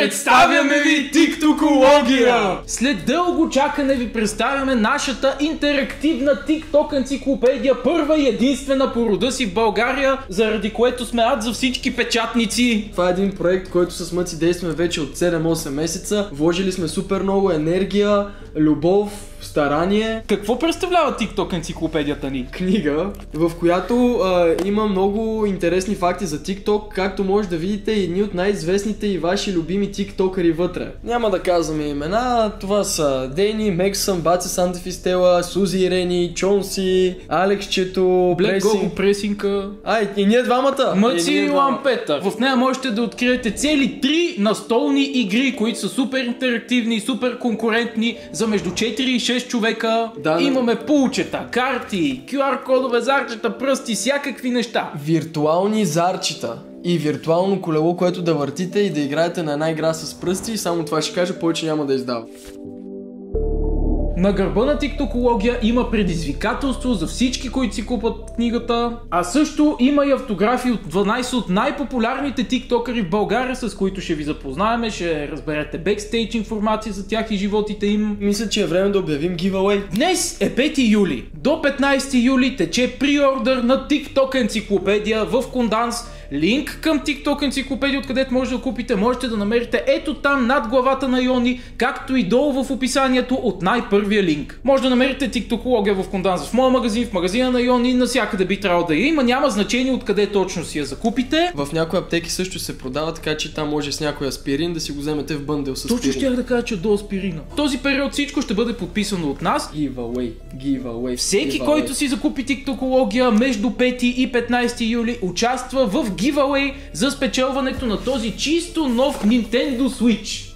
Представяме ви тиктокология! След дълго чакане ви представяме нашата интерактивна TikTok енциклопедия, първа и единствена по рода си в България, заради което сме ад за всички печатници. Това е един проект, който с Мъци действаме вече от 7-8 месеца. Вложили сме супер много енергия, любов, старание. Какво представлява TikTok енциклопедията ни? Книга, в която има много интересни факти за TikTok, както може да видите и едни от най-известните и ваши любими тиктокъри вътре. Няма да казваме имена, това са Дени, Мексън, Баци Сантефистела, Сузи Ирени, Чонси, Алексчето, Пресинка. И ние двамата! Мъци и Лампета. В нея можете да откриете цели 3 настолни игри, които са супер интерактивни, супер конкурентни за между 4 и 6 човека. Да, имаме пулчета, карти, QR кодове, зарчета, пръсти, всякакви неща. Виртуални зарчета и виртуално колело, което да въртите и да играете на една игра с пръсти. Само това ще кажа, повече няма да издава. На гърба на тиктокология има предизвикателство за всички, които си купат книгата, а също има и автографи от 12 от най-популярните тиктокъри в България, с които ще ви запознаем, ще разберете бекстейдж информация за тях и животите им. Мисля, че е време да обявим giveaway. Днес е 5 юли. До 15 юли тече преордър на TikTok енциклопедия в Конданс. Линк към TikTok енциклопедия, откъдето може да купите, можете да намерите ето там над главата на Йони, както и долу в описанието от най-първия линк. Може да намерите тиктокология в Конданс в моя магазин, в магазина на Йони, навсякъде би трябвало да я има, няма значение откъде точно си я закупите. В някои аптеки също се продава, така че там може с някой аспирин да си го вземете в бъндел с аспирин. Точно щях да кажа, че до аспирина. В този период всичко ще бъде подписано от нас. Giveaway. Всеки, който си закупи тиктокология между 5 и 15 юли, участва в giveaway за спечелването на този чисто нов Nintendo Switch.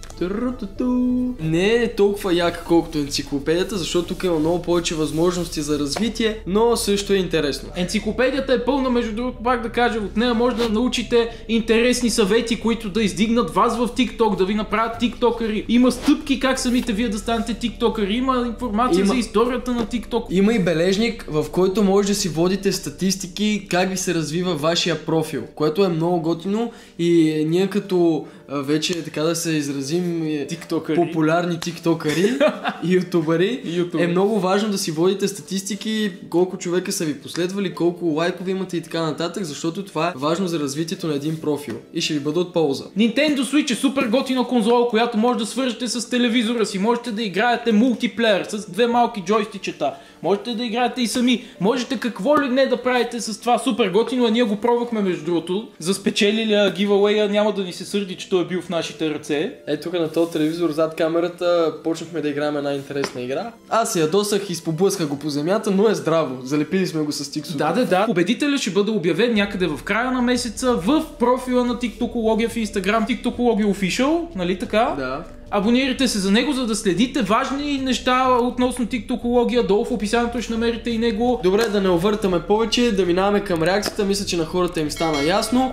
Не е толкова яка колкото енциклопедията, защото тук има много повече възможности за развитие, но също е интересно. Енциклопедията е пълна, между другото, пак да кажа, от нея може да научите интересни съвети, които да издигнат вас в TikTok, да ви направят тиктокъри. Има стъпки как самите вие да станете тиктокъри, има информация за историята на TikTok. Има и бележник, в който може да си водите статистики как ви се развива вашия профил, което е много готино и ние като вече така да се изразим популярни тиктокъри и ютубъри, е много важно да си водите статистики, колко човека са ви последвали, колко лайкове имате и така нататък, защото това е важно за развитието на един профил и ще ви бъде от полза. Nintendo Switch е супер готина конзола, която може да свържете с телевизора си, можете да играете мултиплеер с две малки джойстичета, можете да играете и сами, можете какво ли не да правите с това, супер готино, а ние го пробвахме между другото, за спечелилия giveaway, няма да ни се сърди, че той е бил в нашите ръце. Тук на този телевизор зад камерата почнахме да играем една интересна игра. Аз се ядосах и споблъсках го по земята, но е здраво. Залепили сме го с тиксото. Да. Победителят ще бъде обявен някъде в края на месеца в профила на тиктокология в Instagram, тиктокология Official, нали така? Да. Абонирайте се за него, за да следите важни неща относно тиктокология. Долу в описанието ще намерите и него. Добре, да не увъртаме повече, да минаваме към реакцията. Мисля, че на хората им стана ясно.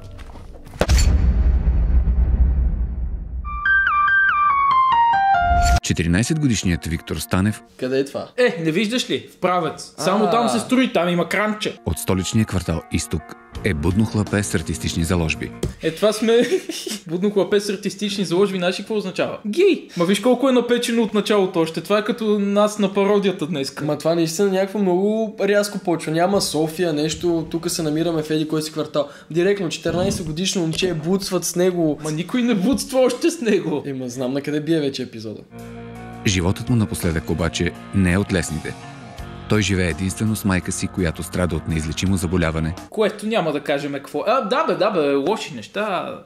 Четиринайсетгодишният Виктор Станев. Къде е това? Не виждаш ли? В Правец. Само там се строи, там има кранче. От столичния квартал Изток е будно хлапе с артистични заложби. Това сме будно хлапе с артистични заложби. Знаеш какво означава? Гей! Ма виж колко е напечено от началото още. Това е като нас на пародията днес. Ма това наистина някакво много рязко почва. Няма София, нещо. Тук се намираме в еди кой си квартал. Директно 14 годишно момче бутстват с него. Ма никой не бутства още с него. Знам на къде бие вече епизода. Животът му напоследък обаче не е от лесните. Той живее единствено с майка си, която страда от неизлечимо заболяване. Което няма да кажем какво. Да бе, лоши неща.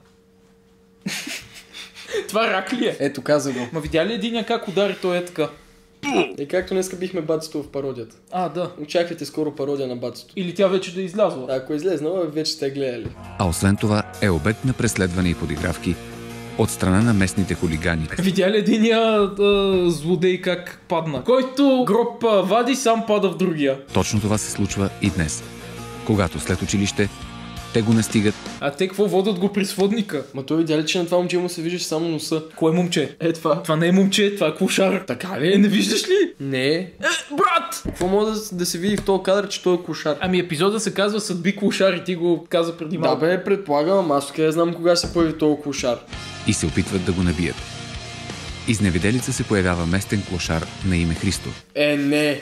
Това рак ли е? Ето, каза го. Ма видя ли единия как удари, той е така? Както днеска бихме бацето в пародията. Да. Очаквайте скоро пародия на бацето. Или тя вече да е излязла. Ако е излезнала, вече сте гледали. А освен това е обект на преследване и подигравки от страна на местните хулигани. Видя ли единия злодей как падна? Който гроб вади, сам пада в другия. Точно това се случва и днес, когато след училище Те го настигат. А те какво водят го при сводника? Ма той видя ли, че на това момче му се виждаш само носа? Кое момче? Това. Това не е момче, това е клошар. Така ли? Не виждаш ли? Не. Брат! Какво може да се види в този кадър, че той е клошар? Ами епизода се казва Съдби клошар и ти го каза преди Да малко. бе, предполагам, аз къде знам кога се появи този клошар. И се опитват да го набият. Изневиделица се появява местен клошар на име Христо. Не.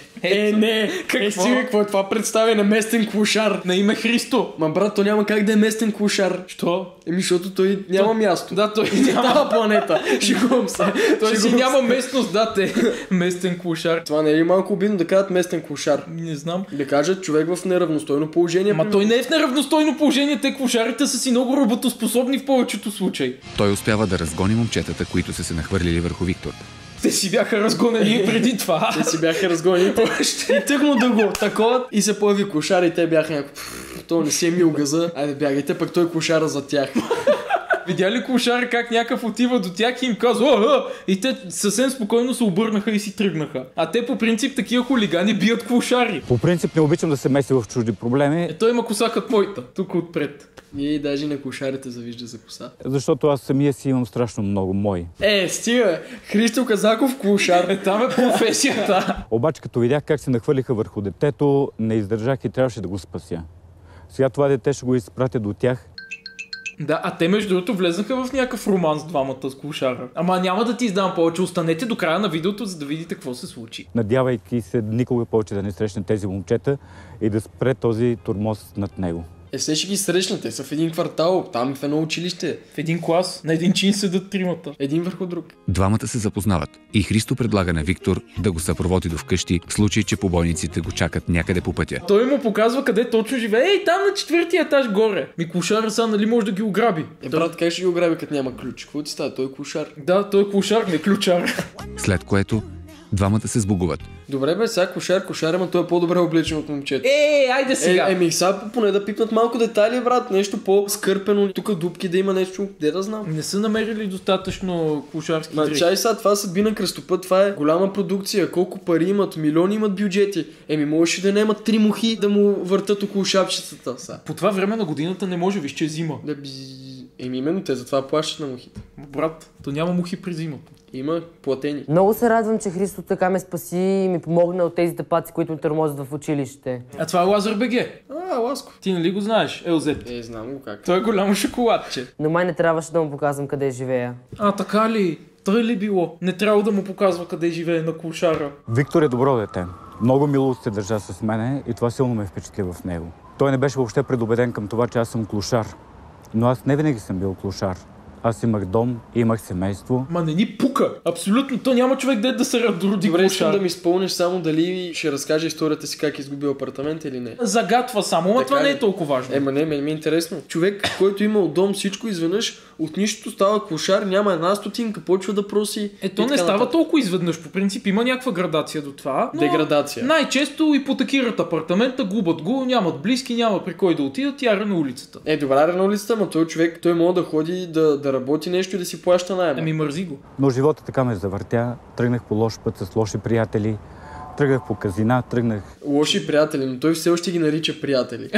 Какво? Какво е това представяне? Местен клошар. На име Христо. Ма брат, то няма как да е местен клошар. Що? Защото той няма място. Да, той Няма няма. планета. Шегувам се. Той си Шегувам няма се. местност, да, те. Местен клошар. Това не е ли малко обидно да кажат местен клошар? Не знам. Да кажат човек в неравностойно положение. Ма той не е в неравностойно положение, те клошарите са си много работоспособни в повечето случаи. Той успява да разгони момчетата, които са се нахвърлили върху Виктор. Те си бяха разгонени и преди това. Те си бяха разгонени. И тъкно да го такова и се появи клошар и те бяха някакво... То не си е мил газа. Айде бягайте, пък той клошара за тях. Видя ли клошар как някакъв отива до тях и им казва и те съвсем спокойно се обърнаха и си тръгнаха. А те по принцип такива хулигани бият клошари. По принцип не обичам да се меси в чужди проблеми, Той има коса като моята, тук отпред. И даже на клошарите завижда за коса. защото аз самия си имам страшно много мои. Стига! Христо Казаков клошар. Там е професията. Обаче като видях как се нахвърлиха върху детето, не издържах и трябваше да го спася. Сега това дете ще го изпратя до тях. Да, а те между другото влезнаха в някакъв роман с двамата с клошара. Ама няма да ти издам повече, останете до края на видеото, за да видите какво се случи. Надявайки се никога повече да не срещне тези момчета и да спре този тормоз над него. Все ще ги срещнете, са в един квартал, там в едно училище. В един клас, на един чин седат тримата. Един върху друг. Двамата се запознават и Христо предлага на Виктор да го съпроводи до вкъщи, в случай, че побойниците го чакат някъде по пътя. Той му показва къде точно живее. Ей, там на 4-ти етаж горе. Клошара са, нали може да ги ограби? Брат, как ще ги ограби, като няма ключ? Какво ти става? Той е клошар. Да, той е клошар, не ключар. След което двамата се сбогуват. Добре бе, сега клошар, ама той е по-добре облечен от момчето. Айде сега. Сега поне да пипнат малко детайли, брат, нещо по-скърпено, тук дупки да има нещо, де да знам. Не са намерили достатъчно клошарски дрехи. Чай сега, това съдби на кръстопът, това е голяма продукция, колко пари имат, милиони имат бюджети. Можеше да наемат 3 мухи да му въртат около шапчетата сега. По това време на годината не може, виж, че е зима. Именно те затова плащат на мухите. Брат, то няма мухи през зимата. Има платени. Много се радвам, че Христо така ме спаси и ми помогна от тези тъпаци, които ме тормозят в училище. А това е Лазар БГ. Ласко. Ти нали го знаеш, Елзет? Знам го как. Той е голямо шоколадче. Но май не трябваше да му показвам къде живея. Така ли? Той ли било? Не трябва да му показва къде живее на клошара. Виктор е добро дете. Много мило се държа с мене и това силно ме впечатли в него. Той не беше въобще предубеден към това, че аз съм клошар. Но аз не винаги съм бил клошар. Аз имах дом, имах семейство. Ма не ни пука. Абсолютно. То няма човек да се роди Добре, искам клошар. да ми спомнеш само дали ще разкаже историята си как е изгубил апартамент или не. Загатва само, но това ли? не е толкова важно. Не, ми е интересно. Човек, който имал дом, всичко изведнъж, от нищото става клошар, няма една стотинка, почва да проси. То не става толкова изведнъж. По принцип има някаква градация до това. Но Деградация. най-често ипотекират апартамента, губят го, нямат близки, няма при кой да отидат, яра на улицата. Добра на улицата, но той човек, той може да ходи да работи нещо и да си плаща найема. Мързи го. Но живота така ме завъртя. Тръгнах по лош път с лоши приятели. Тръгнах по казина, тръгнах... Лоши приятели, но той все още ги нарича приятели.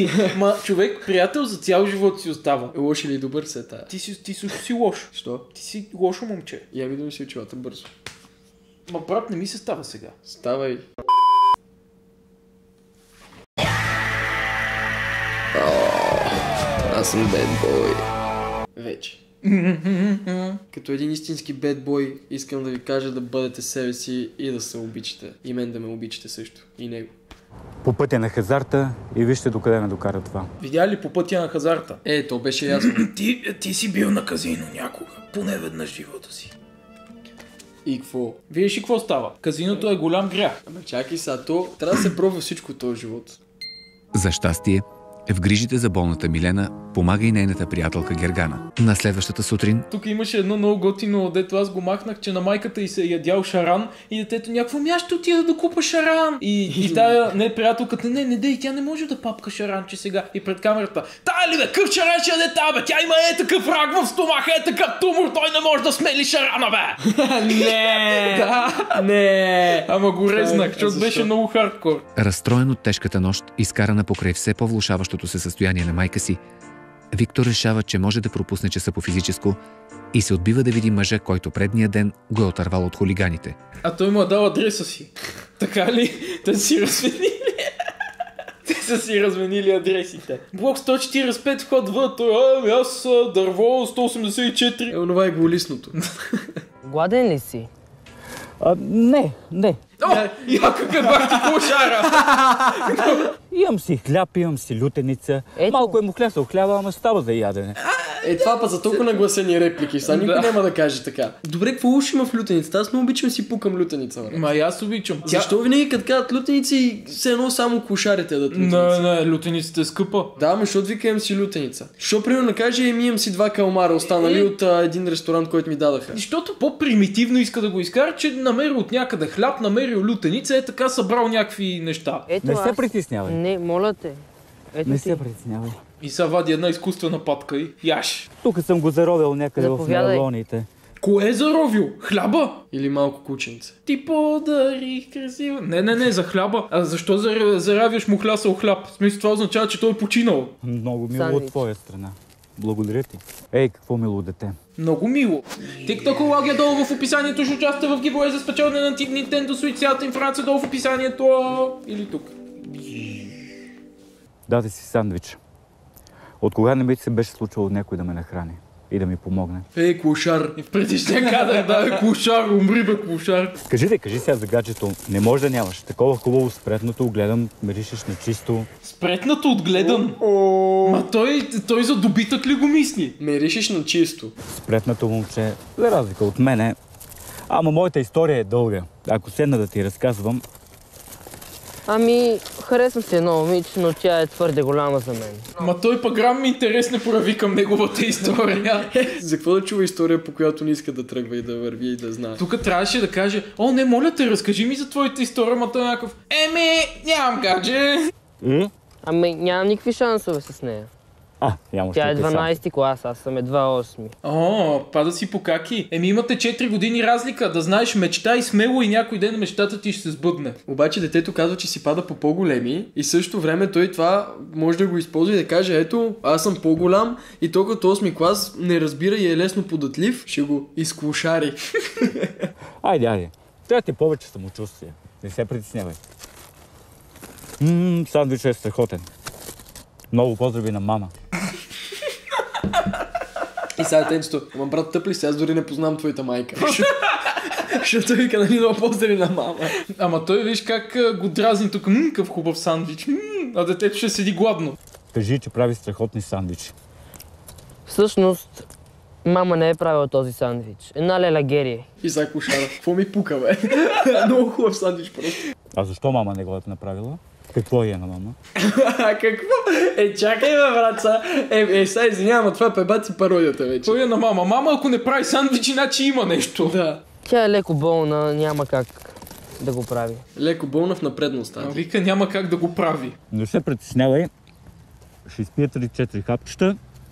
Човек, приятел за цял живот си остава. Лош или добър се тая? Ти също си лош. Що? Ти си лошо момче. Я ми да ми си очилата бързо. Брат, не ми се става сега. Ставай. Аз съм bad boy. Вече. Като един истински bad boy, искам да ви кажа да бъдете себе си и да се обичате. И мен да ме обичате също. И него. По пътя на хазарта и вижте докъде ме докара това. Видя ли по пътя на хазарта? То беше ясно. Ти си бил на казино някога. Поне веднъж в живота си. И какво? Виж ли какво става? Казиното е голям грях. Чакай сега, то трябва да се пробва всичко в този живот. За щастие, в грижите за болната Милена помага и нейната приятелка Гергана. На следващата сутрин Тук имаше едно много готино, дето аз го махнах, че на майката й се ядял шаран и детето някакво ще отида да купа шаран. И тая приятелката, не дей, тя не може да папка шаранче сега. И пред камерата, тая ли бе, къв шаран ще яде та бе, тя има такъв рак в стомаха, такъв тумор, той не може да смели шарана бе. Не! Ама го резнах, защото беше много хардкор. разстроен от тежката нощ, изкарана покрай все по-влушаващото влошаващото се състояние на майка си, Виктор решава, че може да пропусне часа по физическо и се отбива да види мъжа, който предния ден го е отървал от хулиганите. А той му е дал адреса си. Така ли? Те си разменили. Те са си разменили адресите. Блок 145, вход В, той аз дърво 184. Това е голисното. Гладен ли си? Не. О, яка как бах ти клошара! Имам си хляб, имам си лютеница. Ето. Малко е мухлясал хляба, ама става за ядене. Това па за толкова нагласени реплики. Сега никой няма да каже така. Добре, какво уж има в лютеницата? Аз не обичам си пукам лютеница. Бе. Ма и аз обичам. Защо винаги като казват лютеници, все едно само клошарите дадат лютеница? Не, лютеницата е скъпа. Да, ма защото ви имам си лютеница. Що примерно каже, имам си 2 калмара, останали от един ресторант, който ми дадаха. Защото по-примитивно иска да го изкара, че намерил от някъде хляб, намерил лютеница, е така събрал някакви неща. Ето Не се притеснявай. Не, моля те. Ето Не ти. се притеснявай. И сега вади една изкуствена патка и яш. Тук съм го заровил някъде Заповядай. в мелоните. Кое е заровил? Хляба? Или малко кученце. Ти подарих красиво. Не, за хляба. А защо заравяш му хлясал хляб? В смисъл това означава, че той е починал. Много мило Сандвич. от твоя страна. Благодаря ти. Ей, какво мило дете. Много мило. Тиктокология долу в описанието, ще участвате в гибове за спечелване на Nintendo Switch цялата информация долу в описанието. Или тук. Даде си сандвич. От кога не би се беше случило някой да ме нахрани и да ми помогне? Ей, клошар. И в предишния кадър, да, клошар, умри бе, клошар. Кажи сега за гаджето. Не може да нямаш. Такова хубаво спретното, гледам, миришеш на чисто. Спретнато отгледан. Ма той за добитък ли го мисли? Меришиш на чисто. Спретнато момче, за разлика от мене. Ама моята история е дълга. Ако седна да ти разказвам, Ами, харесвам си едно момиче, но тя е твърде голяма за мен. Ма той пък грам ми интерес не прояви към неговата история. За какво да чува история, по която не иска да тръгва и да върви и да знае? Тук трябваше да каже, не, моля те, разкажи ми за твоята история, ма той някакъв, нямам гадже. Ами, нямам никакви шансове с нея. няма Тя е ще те сам. 12 клас, аз съм едва 8. Пада си по каки. Имате 4 години разлика, да знаеш, мечтай смело и някой ден мечтата ти ще се сбъдне. Обаче детето казва, че си пада по по-големи и същото време той това може да го използва и да каже, ето, аз съм по-голям и то като 8 клас не разбира и е лесно податлив, ще го изклошари. Айде. Трябва ти повече самочувствие. Не се притеснявай. Сандвичът е страхотен. Много поздрави на мама. И сега тенчето, ама брат тъп ли си, аз дори не познавам твоята майка. Защото вика, нали, много поздрави на мама. Ама той виж как го дразни тук, къв хубав сандвич, а детето ще седи гладно. Кажи, че прави страхотни сандвичи. Всъщност, мама не е правила този сандвич. Една леля Гери. И сега клошара. Какво ми пука, бе? Много хубав сандвич просто. А защо мама не го е направила? Какво е на мама? Какво? Чакай, бе, братца. Сега извинявам, това е пебаци пародията вече. Той е на мама. Мама, ако не прави сандвич, иначе има нещо. Да. Тя е леко болна, няма как да го прави. Леко болна в напредно стадие. Вика, няма как да го прави. Не се притеснявай. Ще изпие 3-4 хапчета,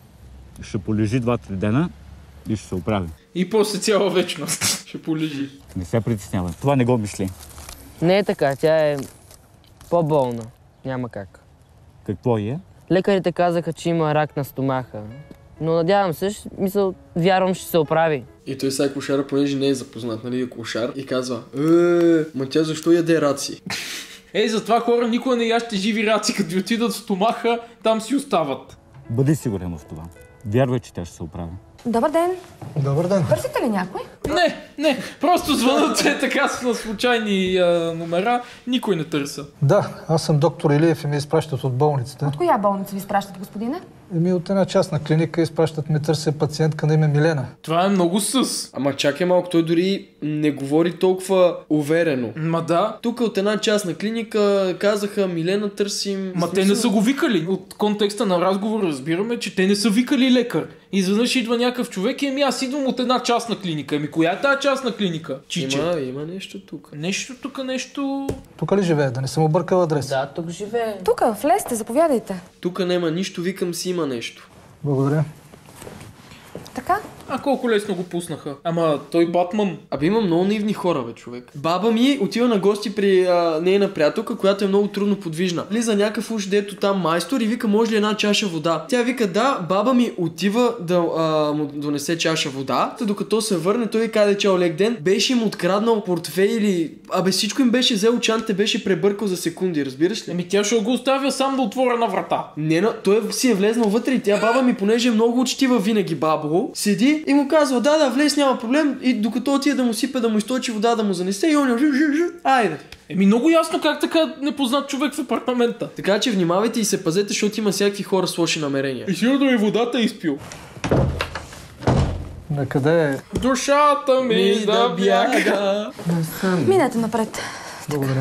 ще полежи 2-3 дена и ще се оправи. И после цяла вечност ще полежи. Не се притеснявай. Това не го мисли. Не е така, тя е по-болна. Няма как. Какво е? Лекарите казаха, че има рак на стомаха. Но надявам се, вярвам, ще се оправи. И той сега клошара, понеже не е запознат, нали, е клошар, и казва, ма тя защо яде раци? Затова хора никога не яще живи раци, като ви отидат в стомаха, там си остават. Бъди сигурен в това. Вярвай, че тя ще се оправи. Добър ден. Добър ден. Търсите ли някой? Не, просто звънат така на случайни номера, никой не търса. Да, аз съм доктор Илиев и ме изпращат от болницата. От коя болница ви изпращат, господине? От една частна клиника изпращат ме, търся пациентка на име Милена. Това е много със. Ама чакай малко, той дори не говори толкова уверено. Ма да. Тук от една частна клиника казаха, Милена търсим... Ма те не са го викали. От контекста на разговора разбираме, че те не са викали лекар. Изведнъж идва някакъв човек и аз идвам от една частна клиника. Коя е тази частна клиника? Чиче. Има нещо тук. Нещо... Тук ли живее? Да не съм объркал адреса? Да, тук живее. Тук, влезте, заповядайте. Тук няма нищо, викам си има нещо. Благодаря. Така, А колко лесно го пуснаха. Ама той Батман. Абе има много наивни хора, бе, човек. Баба ми отива на гости при нейна приятелка, която е много трудно подвижна. Влиза някакъв уж дето там майстор и вика, може ли една чаша вода? Тя вика, да, баба ми отива да му донесе чаша вода. Та докато се върне, той каза, че лек ден, беше им откраднал портфей или... Абе всичко им беше взел, чантите беше пребъркал за секунди, разбираш ли? Еми тя ще го оставя сам да отворя на врата. Не, той си е влезнал вътре и тя баба ми, понеже е много учтива винаги бабо, седи и му казва, да, влез, няма проблем, и докато отиде да му сипе, да му източи вода, да му занесе и он айде. Еми много ясно как така непознат човек в апартамента. Така че внимавайте и се пазете, защото има всякакви хора с лоши намерения. И сигурно и водата изпил. Накъде е? Душата ми да бяга. Минете напред. Благодаря.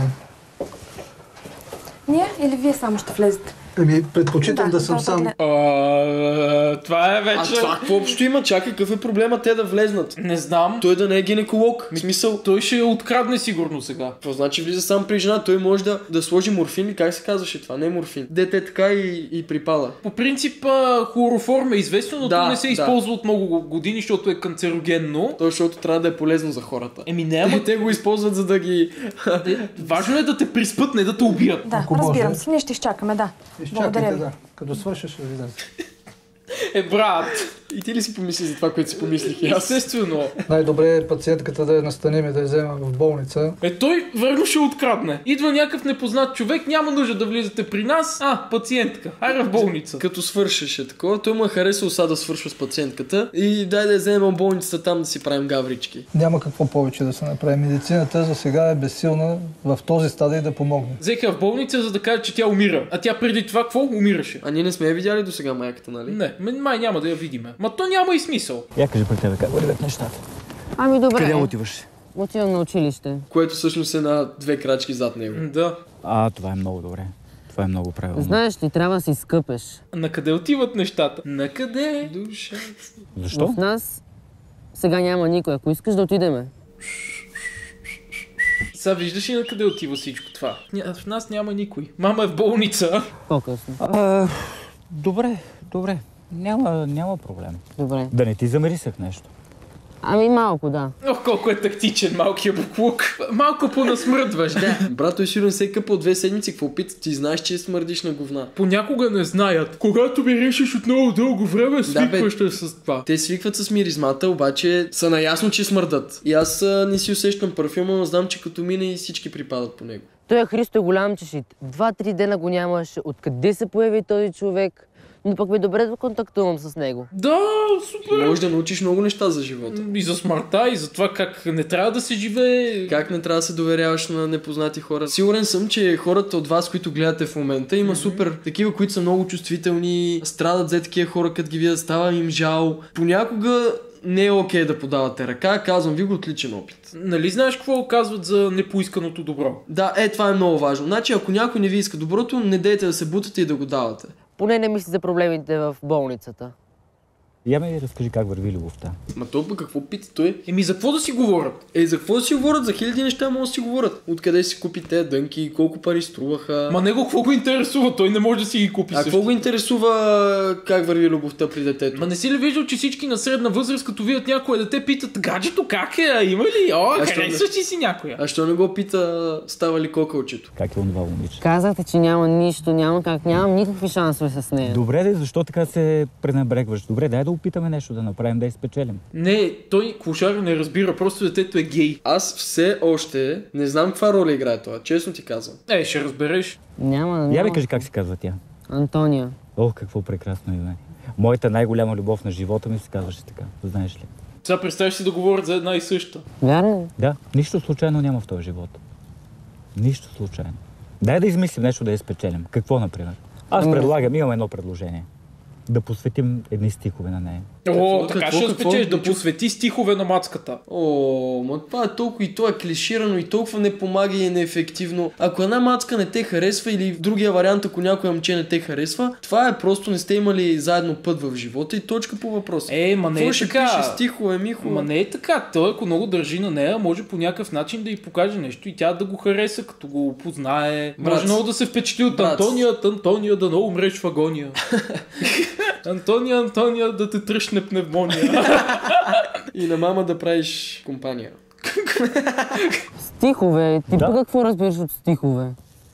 Ние или вие само ще влезете? Предпочитам да съм сам. Това е вече... А това какво общо има? Чакай, какъв е проблема те да влезнат? Не знам. Той да не е гинеколог. В смисъл... Той ще я открадне сигурно сега. Това значи влиза сам при жена, той може да сложи морфин или как се казваше това? Не е морфин. Дете така и припала. По принцип хлороформ е известно, но то не се използва от много години, защото е канцерогенно. То защото трябва да е полезно за хората. Еми не, ама... Те го използват за да ги... Важно е да те приспът, не да те убият. Да, разбирам се. Ние ще изчакаме, да. Изчакайте, да. Като свършиш, ще ви Брат. И ти ли си помисли за това, което си помислих и аз? Естествено. Най-добре е пациентката да я настаним и да я взема в болница. Той верно ще открадне. Идва някакъв непознат човек, няма нужда да влизате при нас. Пациентка. Айде в болница. Като свършеше такова, той му е харесал сега да свършва с пациентката и дай да я вземем в болницата там да си правим гаврички. Няма какво повече да се направи. Медицината за сега е безсилна в този стадий да помогне. Взеха в болница, за да каже, че тя умира. А тя преди това какво? Умираше. А ние не сме я видяли до сега майката, нали? Не, май няма да я видиме. Ма то няма и смисъл. Я кажи при тебе как вървят нещата. Ами добре. Къде отиваш? Отивам на училище. Което всъщност е на 2 крачки зад него. Да. Това е много добре. Това е много правилно. Знаеш ли, трябва да си скъпеш. На къде отиват нещата? На къде? Душа. Защо? В нас сега няма никой. Ако искаш да отидеме. Сега виждаш ли на къде отива всичко това? В нас няма никой. Мама е в болница. По-късно. Добре. Няма проблем. Добре. Да не ти замерисах нещо. Ами малко, да. Ох, колко е тактичен малкия буклук. Малко понасмърдваш, да. Брат, той сигурно се е къпал 2 седмици. Какво пита? Ти знаеш, че смърдиш на говна. Понякога не знаят. Когато ми решиш от много дълго време, свикваш с това. Те свикват с миризмата, обаче са наясно, че смърдат. И аз не си усещам парфюма, но знам, че като мине и всички припадат по него. Той Христо е голям чешит. 2-3 дена го нямаше. Откъде се появи този човек? Но пък ми е добре да контактувам с него. Да, супер! Може да научиш много неща за живота. И за смъртта, и за това как не трябва да се живее. Как не трябва да се доверяваш на непознати хора. Сигурен съм, че хората от вас, които гледате в момента, има супер такива, които са много чувствителни, страдат за такива хора, като ги видят, става им жал. Понякога не е окей да подавате ръка, казвам ви го от личен опит. Нали знаеш какво казват за непоисканото добро? Да, това е много важно. Значи, ако някой не ви иска доброто, не дейте да се бутате и да го давате. Поне не мисли за проблемите в болницата. Я ми разкажи как върви любовта. Ма то пък какво пита той? За какво да си говорят? За какво да си говорят? За хиляди неща могат да си говорят. Откъде си купи тези дънки, колко пари струваха. Ма него какво го интересува? Той не може да си ги купи. А какво го интересува как върви любовта при детето? Ма не си ли виждал, че всички на средна възраст, като видят някое дете, питат: гаджето как е? Има ли? Харесваш ли си някоя? А що не го пита става ли кокълчето? Как е онова момиче? Казахте, че няма нищо, нямам никакви шансове с нея. Добре, защо така се пренебрегваш? Добре, дай да опитаме нещо да направим, да изпечелим. Не, той клошар не разбира, просто детето е гей. Аз все още не знам каква роля играе това, честно ти казвам. Ще разбереш. Няма. Я ми кажи как се казва тя. Антония. Ох, какво прекрасно име. Моята най-голяма любов на живота ми се казваше така, знаеш ли? Сега представяш си да говорят за една и съща. Вярно? Да, нищо случайно няма в този живот. Нищо случайно. Дай да измислим нещо да я спечелим. Какво, например? Аз предлагам, имам едно предложение. Да посветим едни стихове на нея. Така ще спечелиш да посвети стихове на мацката. Ма това е толкова и то е клиширано и толкова не помага и е неефективно. Ако една мацка не те харесва или в другия вариант, ако някоя момче не те харесва, това е просто не сте имали заедно път в живота и точка по въпроса. Ма не е така. Пише стихове, Михо? Ма не е така. Той, ако много държи на нея, може по някакъв начин да й покаже нещо и тя да го хареса, като го познае. Може много да се впечатли от Антония да не умреш в агония. Антония, да те тръщне пневмония. И на мама да правиш компания. Стихове. Ти по какво разбираш от стихове?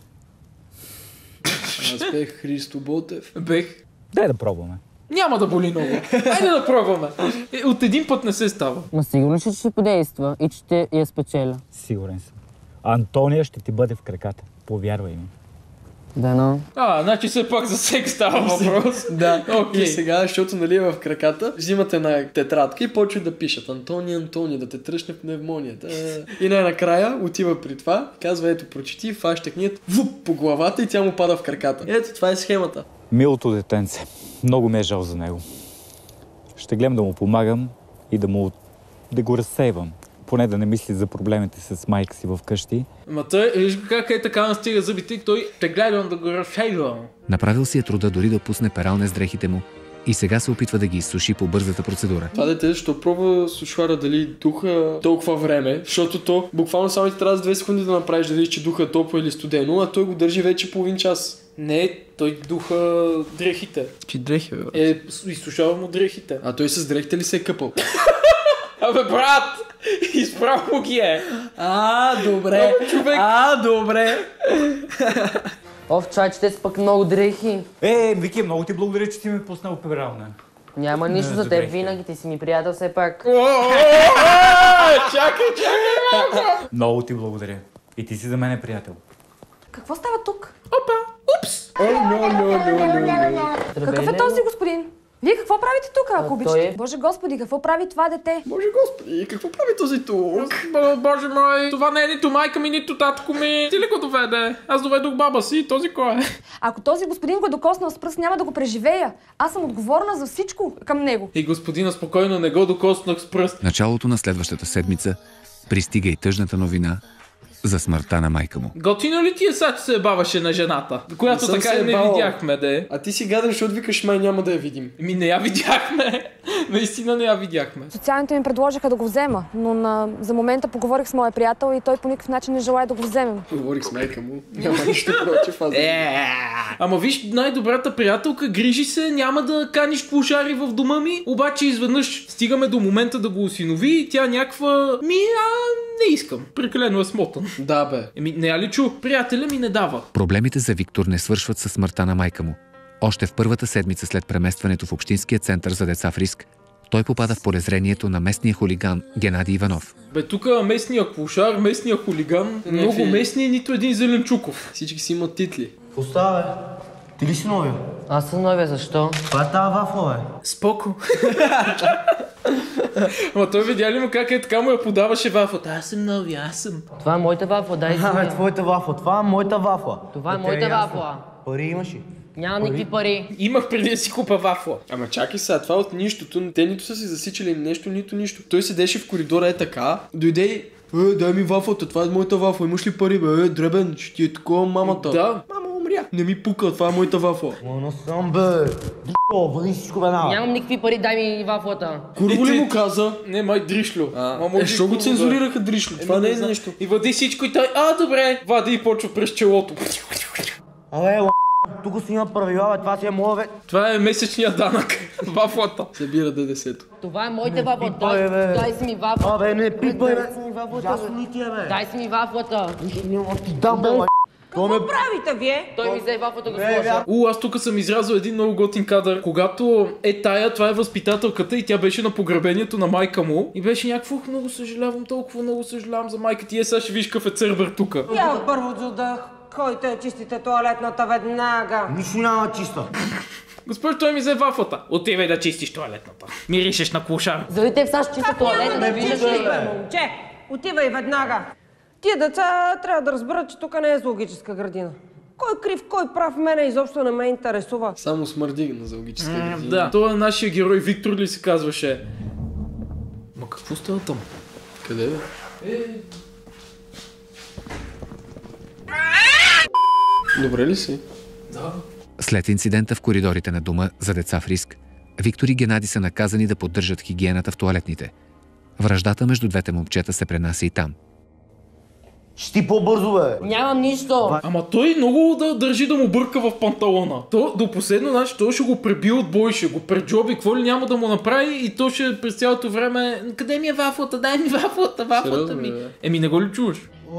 Аз бех Христо Ботев. Дай да пробваме. Няма да боли много. Хайде да пробваме. От един път не се става. Ма сигурно че ще подейства и че ще я спечеля. Сигурен съм. Антония ще ти бъде в краката. Повярвай ми. Дано. Значи все пак за секс става въпрос. Да, Окей. И сега, защото нали е в краката, взимате една тетрадка и почват да пишат Антония, да те тръщне пневмонията. И най-накрая отива при това, казва ето прочети, фаща книгата, вуп, по главата и тя му пада в краката. Ето, това е схемата. Милото детенце. Много ми е жал за него. Ще гледам да му помагам и да го разсейвам. Поне да не мисли за проблемите с майка си вкъщи. Ма той, виж как е така настига зъбите, той те гледам да го разсейвам. Направил си е труда дори да пусне пералне с дрехите му и сега се опитва да ги изсуши по бързата процедура. Това дете, защо пробва сушвара дали духа толкова време, защото то буквално само ти трябва за 2 секунди да направиш да видиш, че духа е топло или студено, а той го държи вече половин час. Не, той духа дрехите. Какви дрехи, бе? Изсушава му дрехите. А той с дрехите ли се е къпал? Абе, брат! Изправо ги е! Добре! Човек! Добре! Чай, че те са пък много дрехи. Вики, много ти благодаря, че ти ме пуснал перална. Няма нищо за теб, винаги ти си ми приятел все пак. Чакай! Много ти благодаря. И ти си за мен приятел. Какво става тук? Опа! Упс! Какъв е този господин? Вие какво правите тук, ако обичате? той е- Боже Господи, какво прави това дете? Боже Господи, какво прави този тук? Боже мой, това не е нито майка ми, нито татко ми. Ти ли го доведе? Аз доведох баба си, този кой е? Ако този господин го е докоснал с пръст, няма да го преживея. Аз съм отговорна за всичко към него. И господина спокойно не го докоснах с пръст. Началото на следващата седмица пристига и тъжната новина за смъртта на майка му. Готино ли ти е сега, че се ебаваше на жената? Която съм така се и не ебавал. видяхме, де. А ти си гаден, защото викаш май няма да я видим. Не я видяхме. Наистина не я видяхме. Социалните ми предложиха да го взема, но за момента поговорих с моя приятел и той по никакъв начин не желая да го вземем. Говорих с майка му. Няма нищо против. Ама виж, най-добрата приятелка грижи се, няма да каниш клошари в дома ми, обаче изведнъж стигаме до момента да го осинови и тя някаква... не искам. Прекалено е смотан. Да, бе. Не я ли чу? Приятеля ми не дава. Проблемите за Виктор не свършват със смъртта на майка му. Още в първата седмица след преместването в Общинския център за деца в риск, той попада в полезрението на местния хулиган Геннадий Иванов. Бе, тук местния клошар, местния хулиган, много местни, нито един Зеленчуков. Всички си имат титли. Остава, бе. Ти ли си новия? Аз съм новия, защо? Това е тази вафла, бе. Споко. Ама той видя ли му как е така му я подаваше вафлата? Аз съм нови, аз съм. Това е моята вафла, дай си Бе, я. твоята вафла. Това е моята вафла. Това е Да, моята ясно. вафла. Пари имаш ли? Нямам никакви пари. Имах преди да си купа вафла. Ама чакай сега, това от нищото. Те нито са си засичали нещо, нито нищо. Той седеше в коридора е така, дойде и дай ми вафлата, това е моята вафла, имаш ли пари, бе, дребен, ще ти е такова мамата. Да. Мама умря. Не ми пука, това е моята вафла. Но съм, бе. Д***о, върни всичко веднага. Нямам никакви пари, дай ми вафлата. Курво ли му каза? Не, май Дришлю. Що го цензурираха Дришлю? Това не е нещо. И вади всичко и той, добре, вади и почва през челото. Абе, тук си има правила, бе, това си е моя, бе. Това е месечния данък. Вафлата. Събира ДДС-то. Това е моята вафла, пипай, бе. дай си ми вафлата. Абе, не пипай, бе. Дай си ми вафлата, Ясно ли ти е, бе? дай си ми вафлата. Няма ти дам, бе, бе. Правите вие? Той ми взе вафлата, го сложа. Аз тук съм изрязал един много готин кадър. Когато това е възпитателката и тя беше на погребението на майка му. И беше някакво, много съжалявам, толкова много съжалявам за майка ти. Сега ще виж какъв е цербър тук. Я първо да ходите чистите тоалетната веднага. Нищо няма чиста. Госпожо, той ми взе вафлата. Отивай да чистиш тоалетната. Миришеш на клошар. Заради теб сега ще чиста туалета, да виждаш ли? Момче, отивай веднага. Тия деца трябва да разберат, че тук не е зоологическа градина. Кой крив, кой прав, мене изобщо не ме интересува. Само смърди на зоологическа градина. Да, това е нашия герой Виктор ли се казваше. Ма какво става там? Къде бе? Добре ли си? Да. След инцидента в коридорите на дома за деца в риск, Виктор и Геннадий са наказани да поддържат хигиената в тоалетните. Враждата между двете момчета се пренася и там. Ще ти по-бързо, бе. Нямам нищо. Ама той много да държи да му бърка в панталона. То до последно, значи, той ще го преби от бой, ще го преджоби, какво ли няма да му направи и то ще през цялото време... Къде ми е вафлата? Дай ми вафлата ми. Еми, не го ли чуваш?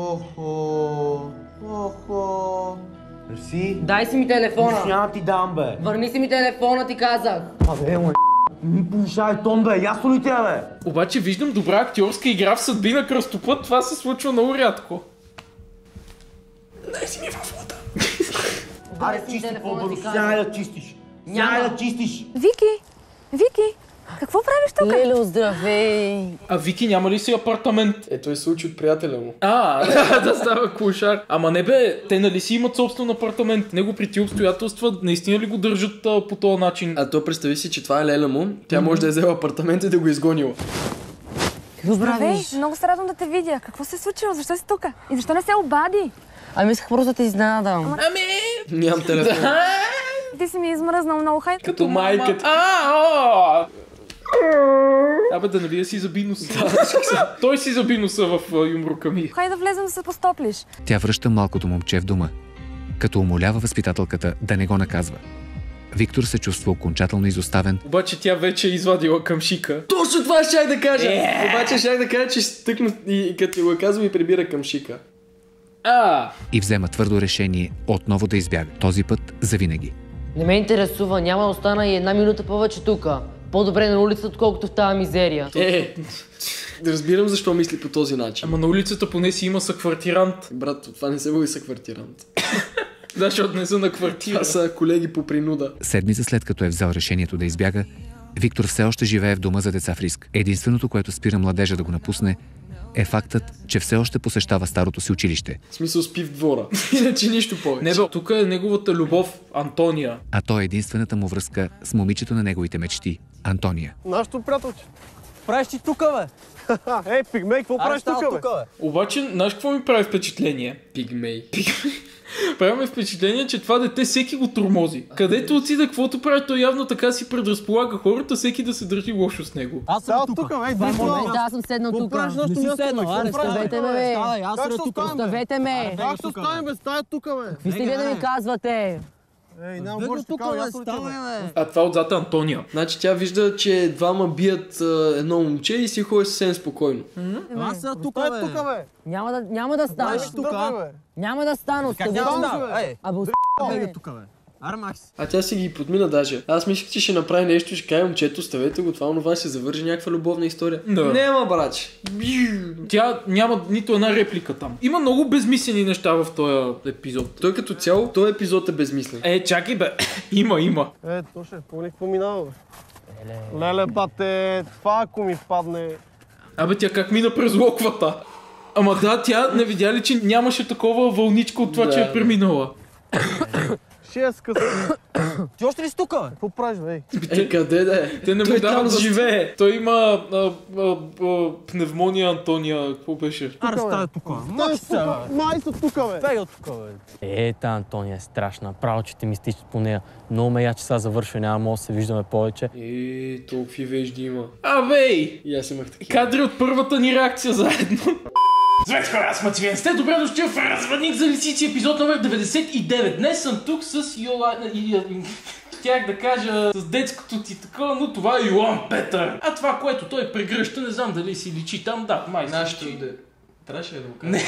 Охо. Мерси. Дай си ми телефона. Няма ти дам, бе. Върни си ми телефона, ти казах. Абе, ми повишавай тон, бе. Ясно ли тя, бе? Обаче виждам добра актьорска игра в Съдби на кръстопът, това се случва много рядко. Дай си ми вафлата. Аре, чисти по-бързо. Сяй да чистиш. Сяй да чистиш. Вики, какво правиш тук? Лело, здравей! А Вики няма ли си апартамент? Той се учи от приятеля му. Да става клошар. Ама не бе, те нали си имат собствен апартамент? Него при тия обстоятелства наистина ли го държат по този начин? А то представи си, че това е леля му. Тя може да е взела апартамент и да го изгонила. Здравей, много се радвам да те видя. Какво се е случило? Защо си тук? И защо не се обади? Ами исках просто да те изненадам. Нямам телефон. Ти си ми измръзнал много, хайде. Като майката. Абе, да нали си заби носа. Той си заби носа в юмрука ми. Хайде да влезем да се постоплиш. Тя връща малкото момче в дома, като умолява възпитателката да не го наказва. Виктор се чувства окончателно изоставен. Обаче тя вече е извадила камшика. Точно това щях да кажа! Обаче щях да кажа, че стъкна и като го казвам и прибира камшика. И взема твърдо решение отново да избяга. Този път завинаги. Не ме интересува, няма да остана и една минута повече тука. По-добре на улицата, отколкото в тази мизерия. Разбирам защо мисли по този начин. Ама на улицата поне си има съквартирант. Брат, това не се води съквартирант. Да, защото не са на квартира. Това са колеги по принуда. Седмица след като е взел решението да избяга, Виктор все още живее в дома за деца в риск. Единственото, което спира младежа да го напусне, е фактът, че все още посещава старото си училище. В смисъл спи в двора. Иначе нищо повече. Не бе, тук е неговата любов, Антония. А то е единствената му връзка с момичето на неговите мечти, Антония. Нашето приятелче. Правиш ти тука, бе? Ей, пигмей, какво правиш тука, бе? Обаче, знаеш какво ми прави впечатление? Пигмей. Прави ми впечатление, че това дете всеки го тормози. Където отида, каквото прави, той явно така си предразполага хората, всеки да се държи лошо с него. Аз съм тук. Да, аз съм седнал тук. Не си седнал, аре, Оставете ме, бе. Аз съм тук. Оставете ме. Как ще оставим, бе? Стая тук, бе. Какви сте да ми казвате? Ей, няма може тук, бе. А това отзад е Антония. Значи тя вижда, че двама бият едно момче и си ходи съвсем спокойно. Аз съм тук, бе. Няма да стана. Няма да стана. Оставете ме. Бега тук, бе. Аре, Макс. А тя си ги подмина даже. Аз мислех, че ще направи нещо и ще каже, момчето, оставете го, това онова ще завърши някаква любовна история. Да. Нема, браче. Тя няма нито една реплика там. Има много безмислени неща в този епизод. Той като цяло, този епизод е безмислен. Чакай бе, има. Тоше, помни какво минава, бе. Леле, бате, това ако ми впадне... Абе, тя как мина през локвата? Ама да, тя не видя ли, че нямаше такова вълничка от това, че е преминала? Ще я скъса. Ти още ли си тука, бе? Какво правиш, бе? Къде да е? Те не му дават да живее. Той има пневмония, Антония. Какво беше? Аре, стая тука. Май са тука, бе. Бега тука, бе. Та Антония е страшна. Право, че ти ми стичат по нея. Много ме я, че сега завършва, няма да се виждаме повече. Толкова вежди има. Абей! И аз имах такива. Кадри от първата ни реакция заедно. Здравейте хора, аз Матвиен. Сте добре дошли в Развъдник за лисици, епизод номер 99. Днес съм тук с щях да кажа с детското ти такова, но това е Йоан Петър. А това, което той прегръща, не знам дали си личи там, да, май си личи. Трябваше да го кажа.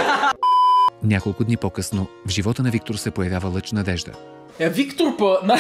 Няколко дни по-късно в живота на Виктор се появява лъч надежда. Виктор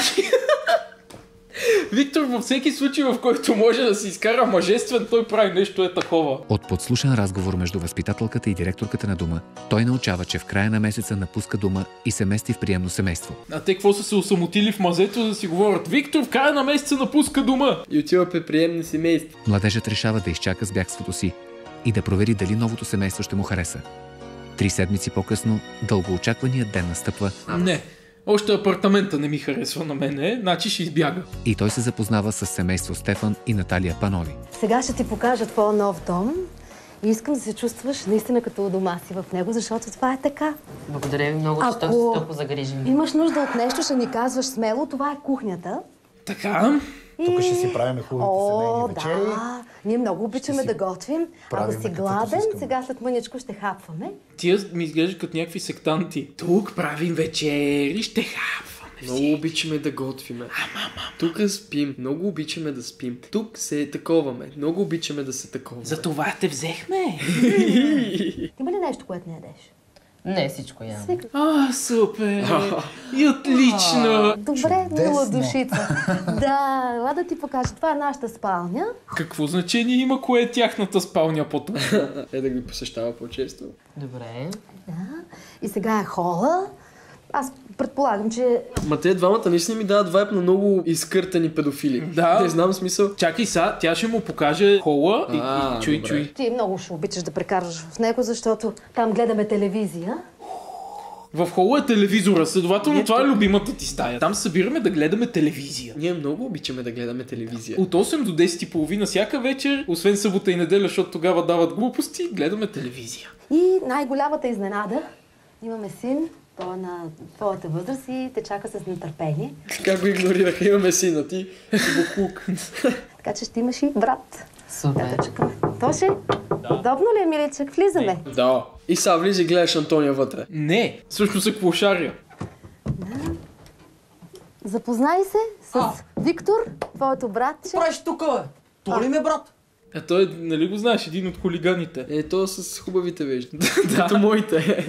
Виктор във всеки случай, в който може да се изкара мъжествен, той прави нещо такова. От подслушан разговор между възпитателката и директорката на дома, той научава, че в края на месеца напуска дома и се мести в приемно семейство. А те какво са се осамотили в мазето да си говорят? Виктор в края на месеца напуска дома! И отива при приемно семейство. Младежът решава да изчака с бягството си и да провери дали новото семейство ще му хареса. 3 седмици по-късно дългоочакваният ден настъпва. Не. Още апартамента не ми харесва на мене, значи ще избяга. И той се запознава с семейство Стефан и Наталия Панови. Сега ще ти покажа твоя нов дом и искам да се чувстваш наистина като у дома си в него, защото това е така. Благодаря ви много, че сте толкова загрижени. Имаш нужда от нещо, ще ни казваш смело, това е кухнята. Така. Тук ще си правим хубавите семейни вечери. Да. Ние много обичаме да готвим. Ако си гладен, сега след мъничко ще хапваме. Тия ми изглеждат като някакви сектанти. Тук правим вечери, ще хапваме. Много обичаме да готвиме. Тук спим. Много обичаме да спим. Тук се таковаме. Много обичаме да се таковаме. За това те взехме. Има ли нещо, което не ядеш? Не, всичко ям. Супер! И отлично! Добре, мила душица. Да, ела да ти покажа. Това е нашата спалня. Какво значение има кое е тяхната спалня по-това? Да ги посещава по-често. Добре. Да. И сега е хола. Аз предполагам, че... Ма те двамата наистина ми дават вайб на много изкъртани педофили. Да. Не знам смисъл. Чакай сега, тя ще му покаже хола и чуй. Ти много ще обичаш да прекараш в него, защото там гледаме телевизия. В хола е телевизора, следователно това е любимата ти стая. Там събираме да гледаме телевизия. Ние много обичаме да гледаме телевизия. От 8 до 10:30 всяка вечер, освен събота и неделя, защото тогава дават глупости, гледаме телевизия. И най-голямата изненада. Имаме син, той е на твоята възраст и те чака с нетърпение. Как го игнорираха? Имаме сина ти. Буклук. Така че ще имаш и брат. Супер. Тоше, удобно ли е, миличък? Влизаме. Да. И са влиза и гледаш Антония вътре. Не, всъщност е клошаря. Запознай се с Виктор, твоето братче. Какво правиш тук, бе? То ли ме брат? Той, нали го знаеш, един от хулиганите. То с хубавите вежди. Да, моите.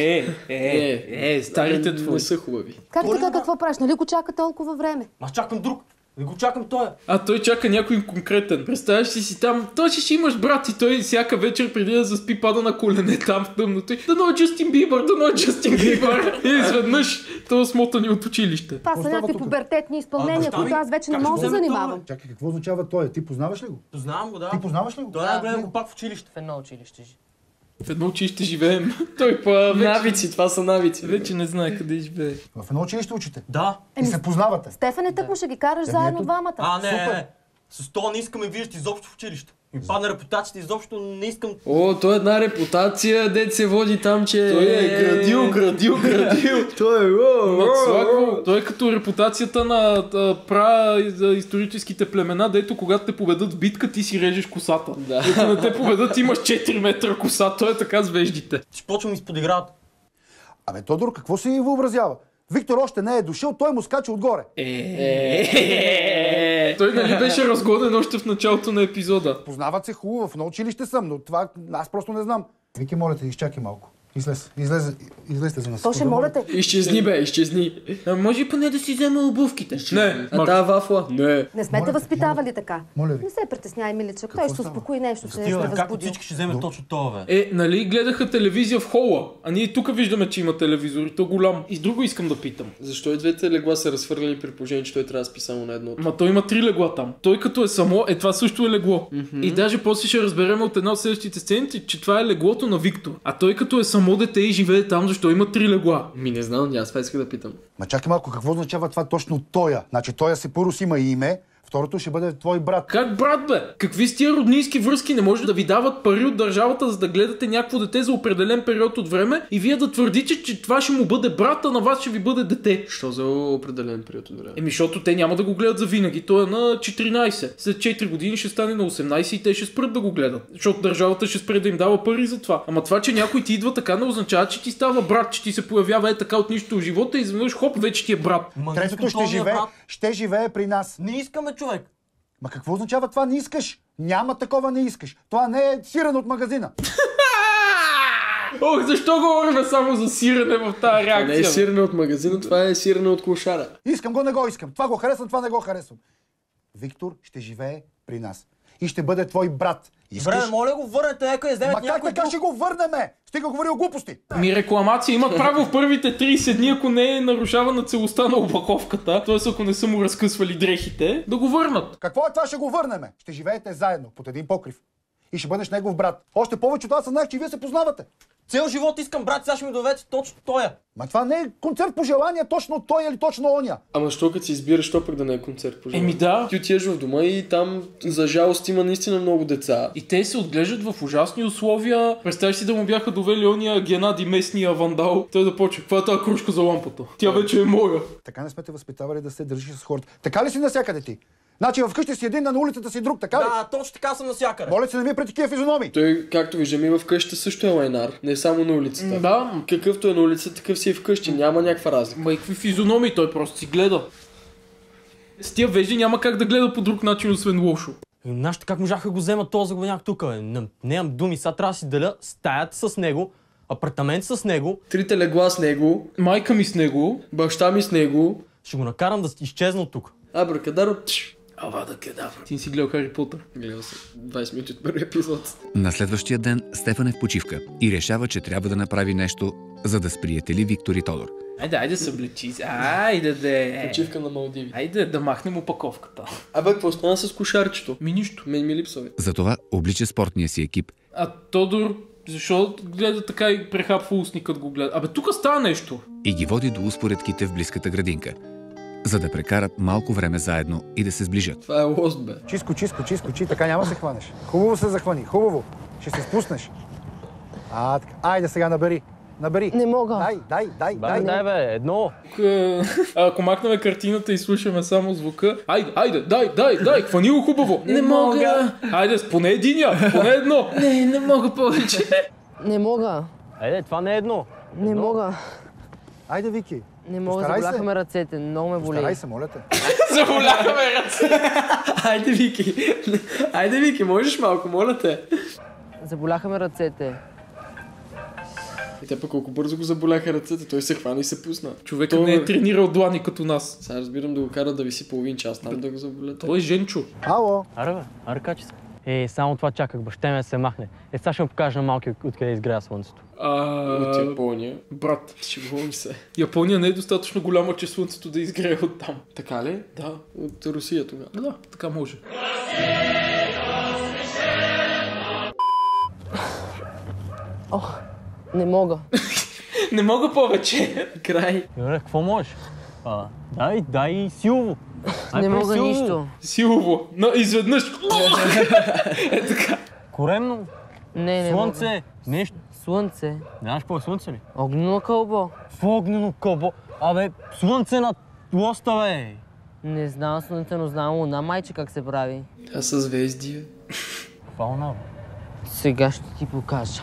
Старите твои. Не са хубави. Как така, какво правиш? Нали го чака толкова време? Аз чакам друг. Не го чакам той. Той чака някой конкретен. Представяш ли си там, той ще имаш брат и той всяка вечер преди да заспи пада на колене там в тъмното. Дано е Джастин Бибър. И изведнъж това смотани от училище. Това са някакви пубертетни изпълнения, които аз вече не мога да занимавам. Чакай, какво означава той? Ти познаваш ли го? Познавам го, да. Ти познаваш ли го? Да, гледам го пак в училище. В едно училище. В едно училище живеем. Той па вече... Навици, това са навици. Вече не знае къде живее. В едно училище учите? Да. И се познавате? Стефан е тък му ще ги караш заедно двамата. Не. С това не искаме виждате изобщо в училище. Ми падна репутацията, изобщо не искам... То е една репутация, дет се води там, че... Той е градил. Той е... Той е като репутацията на историческите племена, дето когато те победат в битка, ти си режеш косата. Дето не те победат, имаш 4 метра коса. Той е така с веждите. Ще почвам изподиграват. Абе, Тодор, какво си въобразява? Виктор още не е дошъл, той му скача отгоре. Той нали беше разгоден още в началото на епизода. Познават се хубаво, в едно училище съм, но това аз просто не знам. Вики, моля те, изчакай малко. Излезте за нас. Тоше, моля те. Изчезни. Може поне да си взема обувките. Не. А тази вафла? Не. Не сме те възпитавали така. Моля ви. Не се притесняй, миличък. Той ще успокои нещо, се е Как възбудил. всички ще вземе точно това, бе? Нали гледаха телевизия в хола, а ние тук виждаме, че има телевизор и то голям. И с друго искам да питам. Защо и двете легла са разхвърляни при положение, че той трябва да спи само на едното? Ма той има 3 легла там. Той като е само, това също е легло. И даже после ще разберем от една от следващите сцени, че това е леглото на Виктор. А той като е само дете и живее там, защо има 3 легла. Не знам, аз това иска да питам. Ма чакай малко, какво означава това точно тоя? Значи тоя си първо си има име, второто ще бъде твой брат. Как брат, бе? Какви с тия роднински връзки? Не може да ви дават пари от държавата, за да гледате някакво дете за определен период от време и вие да твърдите, че това ще му бъде брат, а на вас ще ви бъде дете. Що за определен период от време? Защото те няма да го гледат за винаги. Той е на 14. След 4 години ще стане на 18 и те ще спрат да го гледат. Защото държавата ще спре да им дава пари за това. Ама това, че някой ти идва така, не означава, че ти става брат, че ти се появява така от нищо в живота и изведнъж хоп, вече ти е брат. Третото ще живее при нас. Не искаме, човек. Ма какво означава това не искаш? Няма такова не искаш. Това не е сирене от магазина. Защо говорим само за сирене в тази реакция? Не е сирене от магазина, това е сирене от клошара. Искам го, не го искам. Това го харесвам, това не го харесвам. Виктор ще живее при нас. И ще бъде твой брат. Добре, моля го върнете, нека я вземете някой. Ма как така ще го върнеме? Стига говорил глупости. Рекламация имат право в първите 30 дни, ако не е нарушавана целостта на опаковката, т.е. ако не са му разкъсвали дрехите, да го върнат. Какво е това, ще го върнеме? Ще живеете заедно, под един покрив. И ще бъдеш негов брат. Още повече това съзнах, че вие се познавате. Цел живот искам брат, сега ще ми доведете точно тоя. Ма това не е концерт по желание, точно той или точно оня. Ама що като си избираш, то пък да не е концерт по желание? Да. Ти отиваш в дома и там за жалост има наистина много деца. И те се отглеждат в ужасни условия. Представиш си да му бяха довели ония Геннади, местния вандал. Той да почне. Каква е тази кружка за лампата? Тя вече е моя. Така не сме те възпитавали да се държиш с хората. Така ли си навсякъде ти? Значи вкъщи си един, а на улицата си друг, така ли? Да, точно така съм навсякъде. Моля се, не ми при такива физиономии. Той, както виждаме, и вкъщи също е лайнар, не само на улицата. Да. Какъвто е на улицата, такъв си и вкъщи, няма някаква разлика. Ма и какви физиономии, той просто си гледа. С тия вежди няма как да гледа по друг начин, освен лошо. Нашите как можаха го вземат този заглавняк тук, бе? Нямам думи, сега трябва да си деля стаята с него, апартамент с него. 3 легла с него. Майка ми с него. Баща ми с него. Ще го накарам да изчезна от тук. Абракадабра. Авада кедавра. Ти си гледал Хари Потър? Гледал съм 20 минути от първи епизод. На следващия ден Стефан е в почивка и решава, че трябва да направи нещо, за да сприятели Виктор и Тодор. Айде съблечи. Айде де. Почивка на Малдиви. Айде да махнем опаковката. Абе, какво стана с кошарчето? Нищо. Мен ми липсва. Затова облича спортния си екип. А Тодор, защо гледа така и прехапва устни, като го гледа? Абе, тук става нещо. И ги води до успоредките в близката градинка, за да прекарат малко време заедно и да се сближат. Това е лост, бе. Чиско, така няма се хванеш. Хубаво се захвани, хубаво. Ще се спуснеш. Така. Айде сега набери. Не мога. Дай. Дай бе, едно. Ако махнем картината и слушаме само звука. Айде, дай, хвани го хубаво. Не мога. Айде, поне единия, поне едно. Не мога повече. Не мога. Айде, това не е едно. Не мога. Айде, Вики. Не мога, заболяха ме ръцете, много ме боли. Старай се, моля те. Заболяха ме ръцете. Айде, Вики, можеш малко, моля те. Заболяха ме ръцете. И те пък колко бързо го заболяха ръцете, той се хвана и се пусна. Човекът не е тренирал длани като нас. Сега разбирам да го кара да виси половин час, там да го заболят. Той е Женчо. Ало. Аре, качи се. Само това чаках, баща ми да се махне. Сега ще му покажа на малки откъде изгря слънцето. От Япония. Брат, шегувам се. Япония не е достатъчно голяма, че слънцето да изгрее оттам. Така ли? Да. От Русия тогава. Да, така може. Не мога. Не мога повече. Край. Добре, какво можеш? Дай силово. Не мога нищо. Силово. Изведнъж. Е така. Коремно. Не Слънце. мога. Нещо. Слънце. Знаеш какво е слънце ли? Огнено кълбо. Какво огнено кълбо? Абе, слънце над лоста, бе. Не знам слънце, но знам луна, майче, как се прави. Тя съзвездие. Каква луна, бе? Сега ще ти покажа.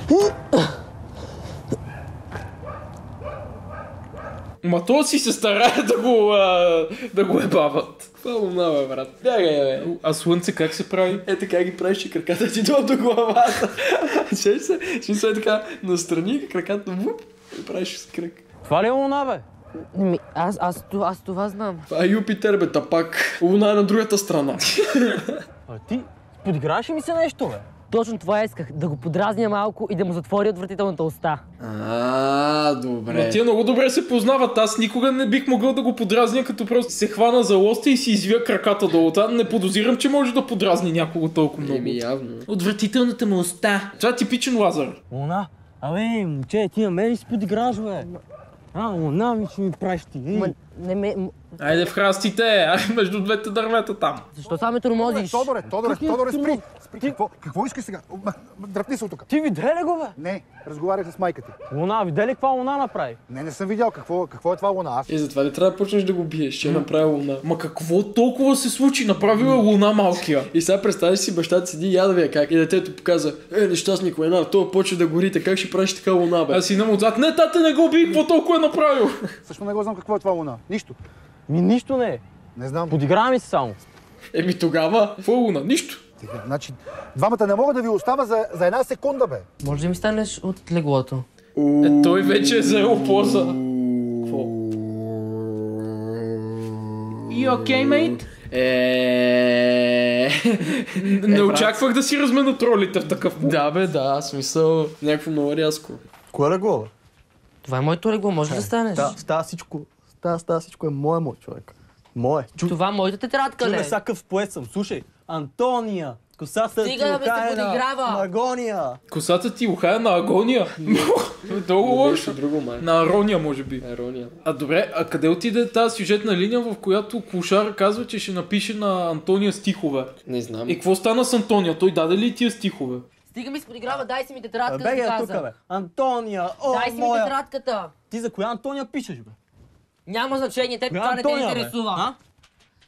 Ма то си се старае да го ебават. Това луна, бе, брат. Бягай, бе. А слънце как се прави? Така ги правиш, че краката ти долу до главата. Ще се така настрани, краката вуп и правиш с кръг. Това ли е луна, бе? Аз това знам. Това е Юпитер, бе, пак. Луна е на другата страна. Ти подиграваш ли ми се нещо, бе? Точно това исках, да го подразня малко и да му затворя отвратителната уста. Добре. Но тия много добре се познават. Аз никога не бих могъл да го подразня, като просто се хвана за лоста и си извия краката долу. Не подозирам, че може да подразни някого толкова много. Явно. Отвратителната му уста. Това е типичен Лазар. Луна? Абе, момче, ти на мен ли си подиграваш, бе? Луна ми ще ми правиш ти. Айде в храстите, между двете дървета там. Защо само ме тормозиш? Тодоре, спри! Какво искаш сега? Дръпни се от тук. Ти видя ли го, бе? Не, разговарях с майка ти. Луна, видя ли каква луна направи? Не съм видял какво е това луна. И затова ли трябва да почнеш да го биеш, че направи луна? Ма какво толкова се случи? Направил е луна малкия. И сега представиш си, бащата седи и ядовия как. И детето показа, нещастник луна, то почва да горите, как ще правиш така луна, бе? А сина му отзад, не, тате, не го би, какво толкова е направил? Също не го знам какво е това луна. Нищо. Нищо не е. Не знам. Подиграва ми се само. Тогава, какво е луна? Нищо. Значи, двамата не мога да ви оставя за една секунда, бе. Може да ми станеш от леглото? Той вече е взел поза. Какво? You okay, mate? Не очаквах да си разменят ролите в такъв момент. Да, бе, да, смисъл някакво много рязко. Кое легло, бе? Това е моето легло, може да станеш. Става всичко е мое, човек. Мое. Това моята тетрадка, Чуме са къв поет съм. Слушай, Антония, косата ти ухае на агония. Косата ти ухае на агония? Много лошо. Друго май. На Арония, може би. Арония. Добре, а къде отиде тази сюжетна линия, в която Клошар казва, че ще напише на Антония стихове? Не знам. И какво стана с Антония? Той даде ли тия стихове? Стига ми се подиграва, дай си ми тетрадката, да Беге каза. тук, бе. Антония, дай си ми тетрадката. Ти за коя Антония пишеш, бе? Няма значение, те това не те интересува.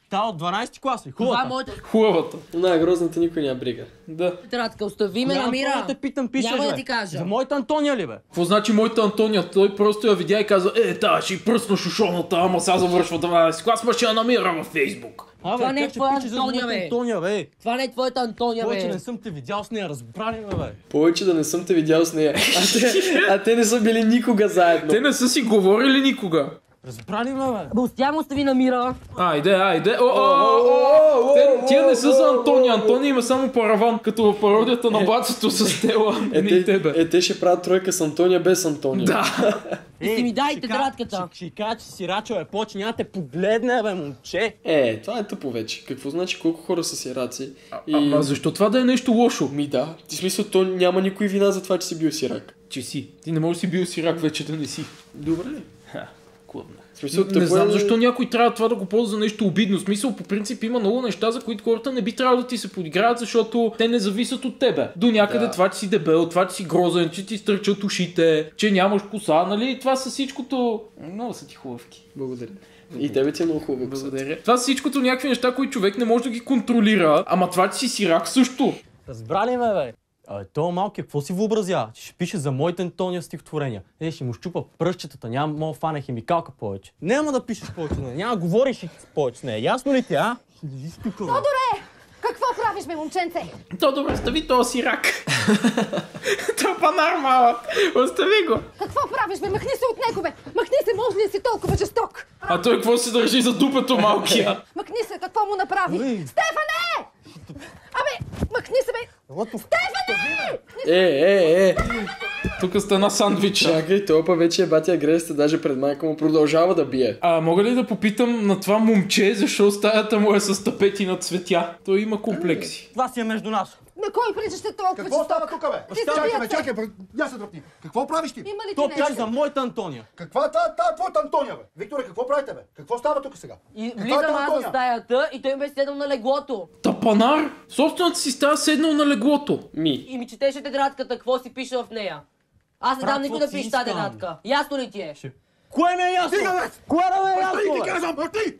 Та от 12 клас ли? Това е Хубавата. моята Хубавата. Най-грозната никой няма брига. Да. тетрадка. Остави ме на мира. Няма да те питам, пишеш, Няма да бе. ти кажа. За моята Антония ли, бе? Какво значи моята Антония? Той просто я видя и каза, та, ще й пръсна шушоната, ама сега завършва 12 клас, ма ще я намира във Фейсбук. Това не е твоя Антония, бе. Това не е твоята Антония, бе. Повече не съм те видял с нея, разбрали ме, бе. Повече да не съм те видял с нея. А те не са били никога заедно. Те не са си говорили никога. Разбрали ме, бе. Гостя остави на мира. Айде. Тия не са за Антония. Антония има само параван, като в пародията на бацето с Тела. Не и тебе. Те ще правят тройка с Антония без Антония. Да. И си ми дай тетрадката. Ще кажа, че си рачал, повече няма те погледне, бе, момче. Това е тъпо вече. Какво значи колко хора са сираци? Ама защо това да е нещо лошо? Ми да. Ти смисъл, то няма никой вина за това, че си бил сирак. Че си. Ти не можеш да си бил сирак вече да не си. Добре. Смисъл, не знам защо някой трябва това да го ползва за нещо обидно. Смисъл, по принцип има много неща, за които хората не би трябвало да ти се подиграват, защото те не зависят от тебе. До някъде това, че си дебел, това, че си грозен, че ти стърчат ушите, че нямаш коса, нали? Това са всичкото... Много са ти хубавки. Благодаря. И тебе ти е много хубаво. Благодаря. Това са всичкото някакви неща, които човек не може да ги контролира, ама това, че си сирак също. Разбрали ме, бе. То малки, какво си въобразява? Ще пише за моите Антония стихотворения. Ще му щупа пръщетата, няма мога фана химикалка повече. Няма да пишеш повече с нея, няма говориш повече с нея. Ясно ли ти, а? Тодоре! Какво правиш, бе, момченце? Тодоре, остави този сирак. Това панар малък. Остави го. Какво правиш, бе? Махни се от него, бе! Махни се, може ли си толкова жесток? А той какво се държи за дупето малкия? Махни се, какво му направи? Стефане! Абе, махни се, бе! Стефане! Тук стана сандвича. Чакай, това вече е батя агресията, даже пред майка му продължава да бие. Мога ли да попитам на това момче, защо стаята му е с тапети на цветя? Той има комплекси. Това си е между нас. На кой причаща толкова Какво става тук, бе? Чакай, я се дръпни. Какво правиш ти? Има ли То ти пише нещо? за моята Антония. Каква е твоята Антония, бе? Викторе, какво правите, бе? Какво става тук сега? И влизам аз в стаята и той ме седнал на леглото. Тапанар! Собствената си стая седнал на леглото. И ми четеше тетрадката, какво си пише в нея. Аз не дам никой да пише тази тетрадка. Ясно ли ти е? Кое ми е ясно? Кое да ме е ясно, Ти казвам,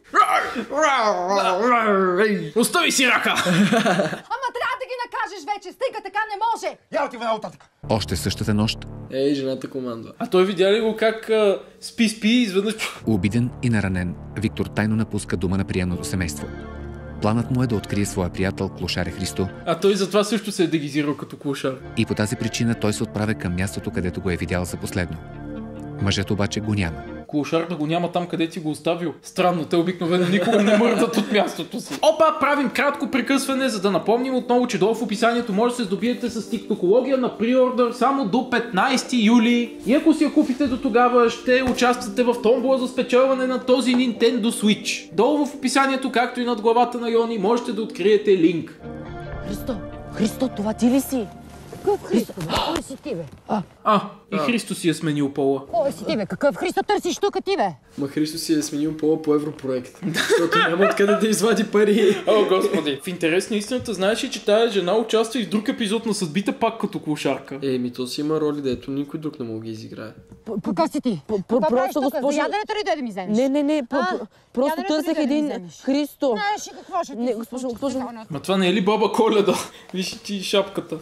Остави си ръка! Ама трябва да ги накажеш вече, стига, така не може! Я ти веднага оттатък. Още същата нощ, Жената командва. А той видя ли го как спи и изведнъж... обиден и наранен, Виктор тайно напуска дома на приемното семейство. Планът му е да открие своя приятел клошаря Христо. А той затова също се е дегизирал като клошар. И по тази причина той се отправя към мястото, където го е видял за последно. Мъжът обаче го няма. Клошар да го няма там, къде си го оставил. Странно, те обикновено никога не мърдат от мястото си. Опа, правим кратко прекъсване, за да напомним отново, че долу в описанието може да се здобиете с тиктокология на преордър само до 15 юли. И ако си я купите до тогава, ще участвате в томбола за спечелване на този Nintendo Switch. Долу в описанието, както и над главата на Йони, можете да откриете линк. Христо, това ти ли си? Какъв Христо? Кой си ти, бе? И Христо си е сменил пола. Кой си ти, бе? Какъв Христо търсиш тук ти, бе? Ма Христо си е сменил пола по европроект. Защото няма откъде да извади пари. О, господи. В интерес на истината, знаеш ли, че тая жена участва и в друг епизод на Съдбите пак като клошарка? То си има роли, дето никой друг не мога да ги изиграе. Какъв си ти? Какво правиш тук? За яденето ли да ми вземеш? Не, просто търсех един Христо. Знаеш ли какво ще ти? Не, госпожо. Ма това не е ли баба Коледа? Виж ти шапката.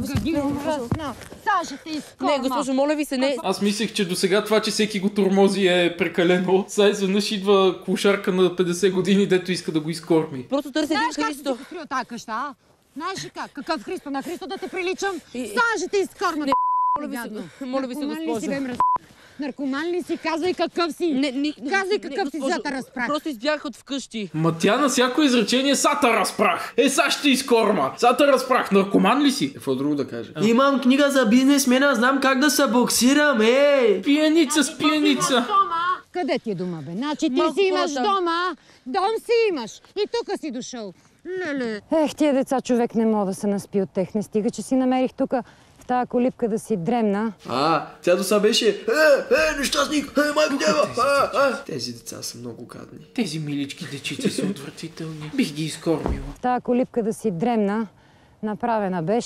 Сега ще те изкорма. Не, госпожо, моля ви се, не. Аз мислех, че до сега това, че всеки го тормози е прекалено. Сега изведнъж идва клошарка на 50 години, дето иска да го изкорми. Просто търся един Христо. Знаеш как си покрил тази къща, а? Знаеш ли как? Какъв Христо? На Христо да те приличам? Сега ще те изкорма. Моля ви се, госпожо. Наркоман ли си? Казвай какъв си! Казвай какъв си, за да разпрах! Просто избягах от вкъщи. Ма тя на всяко изречение сата разпрах! Са ще изкорма! Сата разпрах! Наркоман ли си? Какво друго да кажа? Имам книга за бизнесмена, знам как да се боксирам, Пиеница с пиеница! Къде ти е дома, бе? Значи ти си имаш дома, дом си имаш и тук си дошъл. Леле. Тия деца човек не мога да се наспи от тех. Не стига, че си намерих тук в тази колипка да си дремна. Тя до сега беше нещастник, майко дева! Тези деца са много гадни. Тези милички дечица са отвратителни. Бих ги изкормила. В тази колипка да си дремна, направена беше.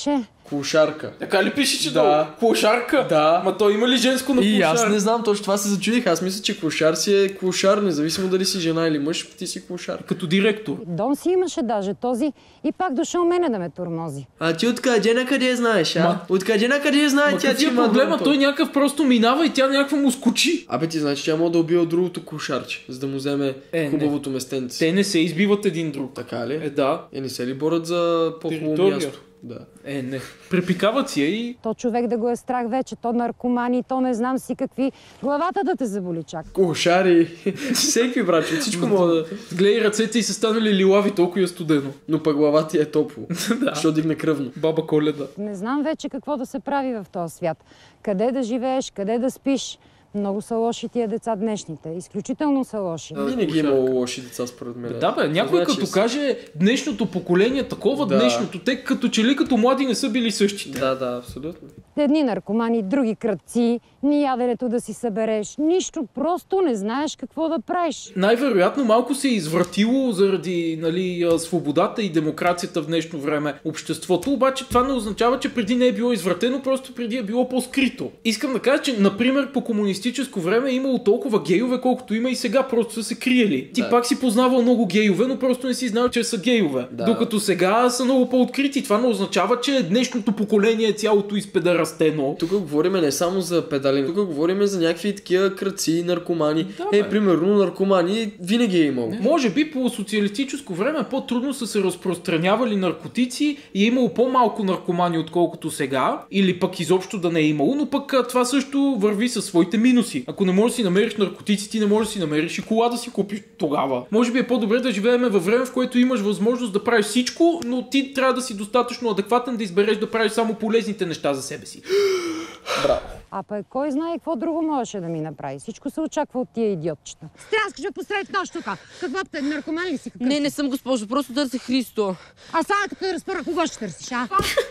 Клошарка. Така ли пише, че да? Клошарка? Да. Ма той има ли женско на клошар? И аз не знам, точно това се зачудих. Аз мисля, че клошар си е клошар, независимо дали си жена или мъж, ти си клошар. Като директор. Дом си имаше даже този и пак дошъл мене да ме тормози. А ти откъде на къде знаеш, а? Откъде на къде знае тя, че има проблема, той някакъв просто минава и тя някаква му скочи. Абе ти знаеш, че тя мога да убива другото клошарче, за да му вземе хубавото местенце. Те не се избиват един друг. Така ли? Да. Не се ли борят за по-хубаво място? Да. Не. Препикават си и... То човек да го е страх вече, то наркомани, то не знам си какви. Главата да те заболи чак. Клошари, всеки брат, от всичко мога да... Гледай, ръцете й са станали лилави, толкова е студено. Но пък главата ти е топло, защото дигне кръвно. Баба Коледа. Не знам вече какво да се прави в този свят. Къде да живееш, къде да спиш. Много са лоши тия деца днешните. Изключително са лоши. Винаги имало лоши деца, според мен. Да, бе, някой като каже днешното поколение, такова днешното, те като че ли като млади не са били същите. Да, абсолютно. Едни наркомани, други крадци, ни яденето да си събереш. Нищо, просто не знаеш какво да правиш. Най-вероятно малко се е извратило заради свободата и демокрацията в днешно време обществото, обаче това не означава, че преди не е било извратено, просто преди е било по-скрито. Искам да кажа, че, например, по комунистическо време е имало толкова гейове, колкото има и сега, просто са се криели. Ти пак си познавал много гейове, но просто не си знал, че са гейове. Докато сега са много по-открити. Това не означава, че днешното поколение цялото изпедарастено. Тук говорим не само за педали, тук говорим за някакви такива крадци, наркомани. Примерно наркомани винаги е имало. Може би по социалистическо време по-трудно са се разпространявали наркотици и е имало по-малко наркомани, отколкото сега. Или пък изобщо да не е имало, но пък това също върви със своите минуси. Ако не можеш да си намериш наркотици, ти не можеш да си намериш и кола да си купиш тогава. Може би е по-добре да живеем във време, в което имаш възможност да правиш всичко, но ти трябва да си достатъчно адекватен да избереш да правиш само полезните неща за себе си. Браво. А пък кой знае какво друго можеше да ми направи. Всичко се очаква от тия идиотчета. Стряскаш ме посред нощ тук. Какво те, наркоман ли си? Какъв? Не съм, госпожо, просто търся Христо. А сега като разпора, кого ще търсиш, а?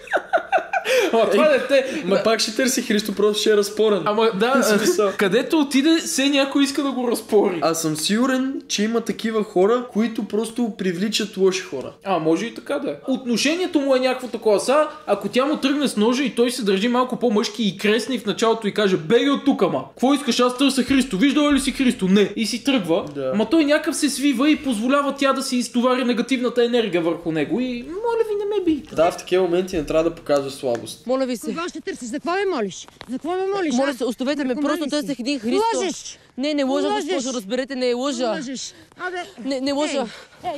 Това дете... Пак ще търси Христо, просто ще е разпорен. Ама да, където отиде, все някой иска да го разпори. Аз съм сигурен, че има такива хора, които просто привличат лоши хора. Може и така да е. Отношението му е някакво такова. Ако тя му тръгне с ножа и той се държи малко по-мъжки и кресне в началото и каже: беги от тук, ама. Какво искаш, аз търся Христо? Виждала ли си Христо? Не. И си тръгва. Да. Ма той някакъв се свива и позволява тя да си изтовари негативната енергия върху него. И моля ви, не ме бийте. Да, в такива моменти не трябва да показва слабост. Моля ви се. Кога ще търсиш? За какво ме молиш? За какво ме молиш? Моля се, оставете ме, просто търсех един Христо. Лъжеш! Не лъжа, госпожо, разберете, не лъжа. Лъжеш. Не лъжа.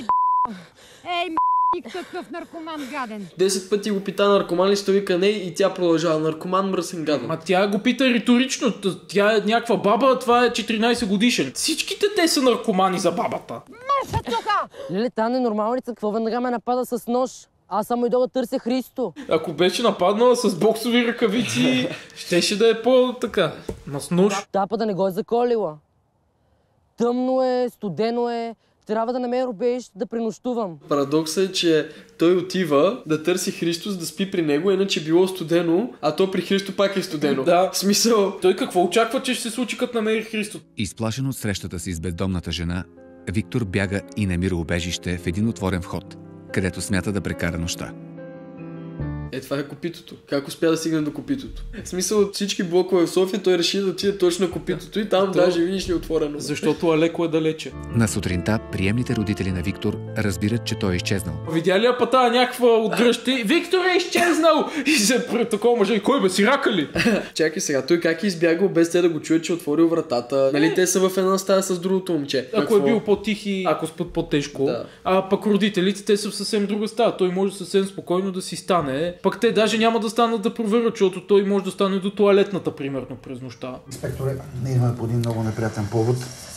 И какъв наркоман гаден. 10 пъти го пита наркоман ли ще вика не и тя продължава. Наркоман мръсен гаден. Тя го пита риторично. Тя е някаква баба, това е 14 годишен. Всичките те са наркомани за бабата. Мърша тука! Леле, та ненормалница, какво веднага ме напада с нож? Аз само идва да търся Христо. Ако беше нападнала с боксови ръкавици, щеше да е по-така. С нож. Тапа да не го е заколила. Тъмно е, студено е. Трябва да намеря убежище да пренощувам. Парадоксът е, че той отива да търси Христос да спи при него, иначе било студено, а то при Христо пак е студено. Да. В смисъл... Той какво очаква, че ще се случи, като намери Христос? Изплашен от срещата си с бездомната жена, Виктор бяга и намира убежище в един отворен вход, където смята да прекара нощта. Това е копитото. Как успя да стигне до копитото? В смисъл от всички блокове в София той реши да отиде точно на копитото и там даже видиш ли отворено. Защото Алеко е далече. На сутринта приемните родители на Виктор разбират, че той е изчезнал. Видя ли апата някаква от дръжте? Виктор е изчезнал! И се пред такова мъже. И кой бе, сирака ли? Чакай сега, той как е избягал без те да го чуят, че отворил вратата? Нали те са в една стая с другото момче? Ако е бил по-тих и ако спът по-тежко, да. А пък родителите те са в съвсем друга стая. Той може съвсем спокойно да си стане. Пък те даже няма да станат да проверят, защото той може да стане до тоалетната, примерно, през нощта. Инспекторе, ние идваме по един много неприятен повод.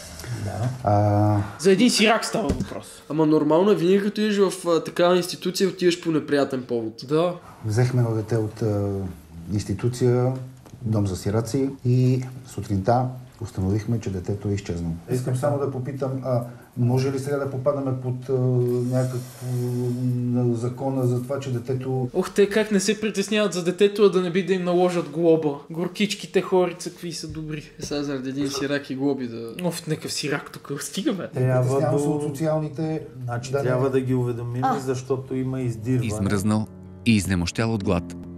Да. За един сирак става въпрос. Ама нормално е, винаги като идеш в такава институция, отиваш по неприятен повод. Да. Взехме едно дете от институция, дом за сираци и сутринта установихме, че детето е изчезнало. Искам само да попитам, може ли сега да попадаме под някакъв закона за това, че детето... Те как не се притесняват за детето, а да не би да им наложат глоба. Горкичките хорица, какви са добри. Сега заради един сирак и глоби да... Някакъв сирак тук, стига бе. Трябва се от социалните... Значи трябва да ги уведомим, защото има издирване. Измръзнал и изнемощял от глад,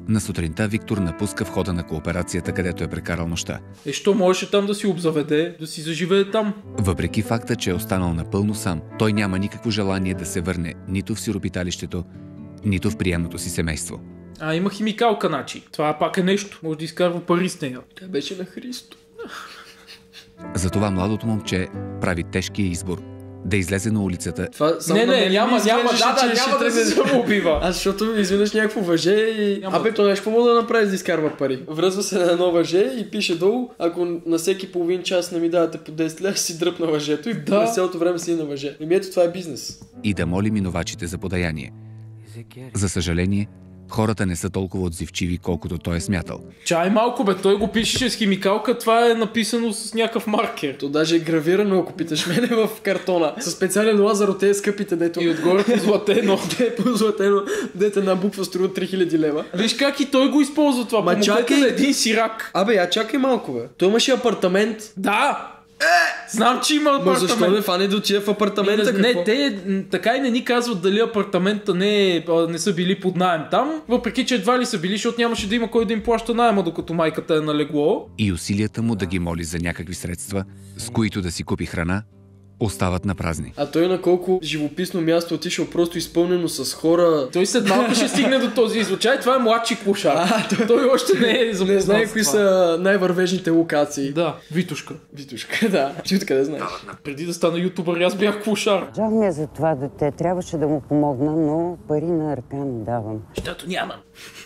На сутринта Виктор напуска входа на кооперацията, където е прекарал нощта. Що можеше там да си обзаведе, да си заживее там? Въпреки факта, че е останал напълно сам, той няма никакво желание да се върне нито в сиропиталището, нито в приемното си семейство. Има химикалка, значи. Това пак е нещо. Може да изкарва пари с нея. Тя беше на Христо. Затова младото момче прави тежкия избор да излезе на улицата. Това няма да се самоубива. Аз защото изведнъж някакво въже и... то нещо мога да направи, да изкарва пари. Връзва се на едно въже и пише долу, ако на всеки половин час не ми давате по 10 лева, си дръпна въжето и през цялото време си на въже. Ето това е бизнес. И да моли минувачите за подаяние. За съжаление, хората не са толкова отзивчиви, колкото той е смятал. Чай малко, бе, той го пишеше с химикалка, това е написано с някакъв маркер. То даже е гравирано, ако питаш мене, в картона. Със специален лазер от тези скъпите, дето... И отгоре позлатено. Позлатено, дето една буква струва 3000 лева. Виж как и той го използва това. Ма чакай на един сирак. Чакай малко, бе. Той имаше апартамент. Да! Знам, че има апартамент. Но защо не фане да отиде в апартамента? Не, те така и не ни казват дали апартамента не са били под наем там, въпреки че едва ли са били, защото нямаше да има кой да им плаща наема, докато майката е на легло. И усилията му да ги моли за някакви средства, с които да си купи храна, остават на празни. А той на колко живописно място отишъл, просто изпълнено с хора. Той след малко ще стигне до този извод. Това е младши клошар. Той още не е запознат. Не знае кои са най-вървежните локации. Да, Витушка. Витушка, да. Ти откъде знаеш? Преди да стана ютубър, аз бях клошар. Жал ми е за това дете. Трябваше да му помогна, но пари на ръка не давам. Защото нямам.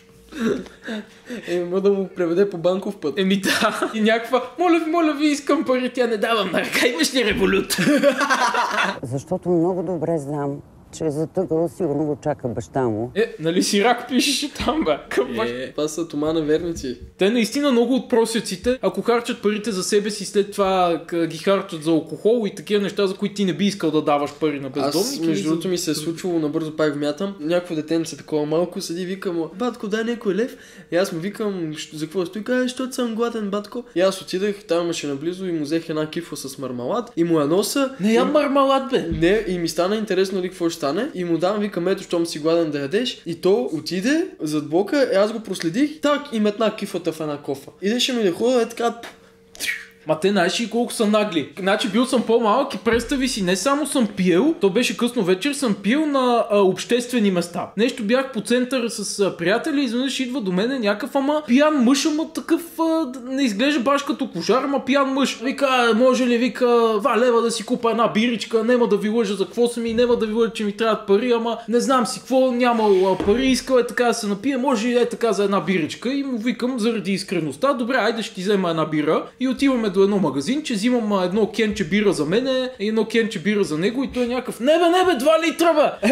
Може да му преведе по банков път. Да. И някаква, моля ви, искам пари, тя не давам на ръка, имаш ли револют? Защото много добре знам, че за тъгъл сигурно го чака баща му. Нали сирак пишеше там, бе? Това са томана верници. Те наистина много от просеците, ако харчат парите за себе си, след това ги харчат за алкохол и такива неща, за които ти не би искал да даваш пари на бездомник. Аз, между другото, ми се е случвало, набързо пак вмятам. Някакво детенце такова малко седи, викам, батко, дай някой лев. И аз му викам, за какво стои? Защото съм гладен, батко. И аз отидах, там имаше наблизо и му взех една кифла с мармалад и му я носа. Не ям мармалад, бе. Не, и ми стана интересно ли какво ще стане. И му дам, викам, ето, щом си гладен да ядеш. И то отиде зад блока, и аз го проследих, так и метна кифлата в една кофа. Идеше ми да ходя, така. Ма те знаеш и колко са нагли. Значи бил съм по-малък и представи си, не само съм пил, то беше късно вечер, съм пил на обществени места. Нещо бях по центъра с приятели и изведнъж идва до мене някакъв пиян мъж, такъв не изглежда баш като кожар, пиян мъж. Вика, може ли, вика, 2 лева да си купа една биричка, нема да ви лъжа за какво съм и нема да ви лъжа, че ми трябват пари, не знам си какво, нямал пари, искал така да се напие, може ли така за една биричка и му викам заради искреността, добре, айде ще ти взема една бира и отиваме до едно магазинче, взимам едно кенче бира за мене и едно кенче бира за него и той е някакъв, не бе, 2 литра, бе!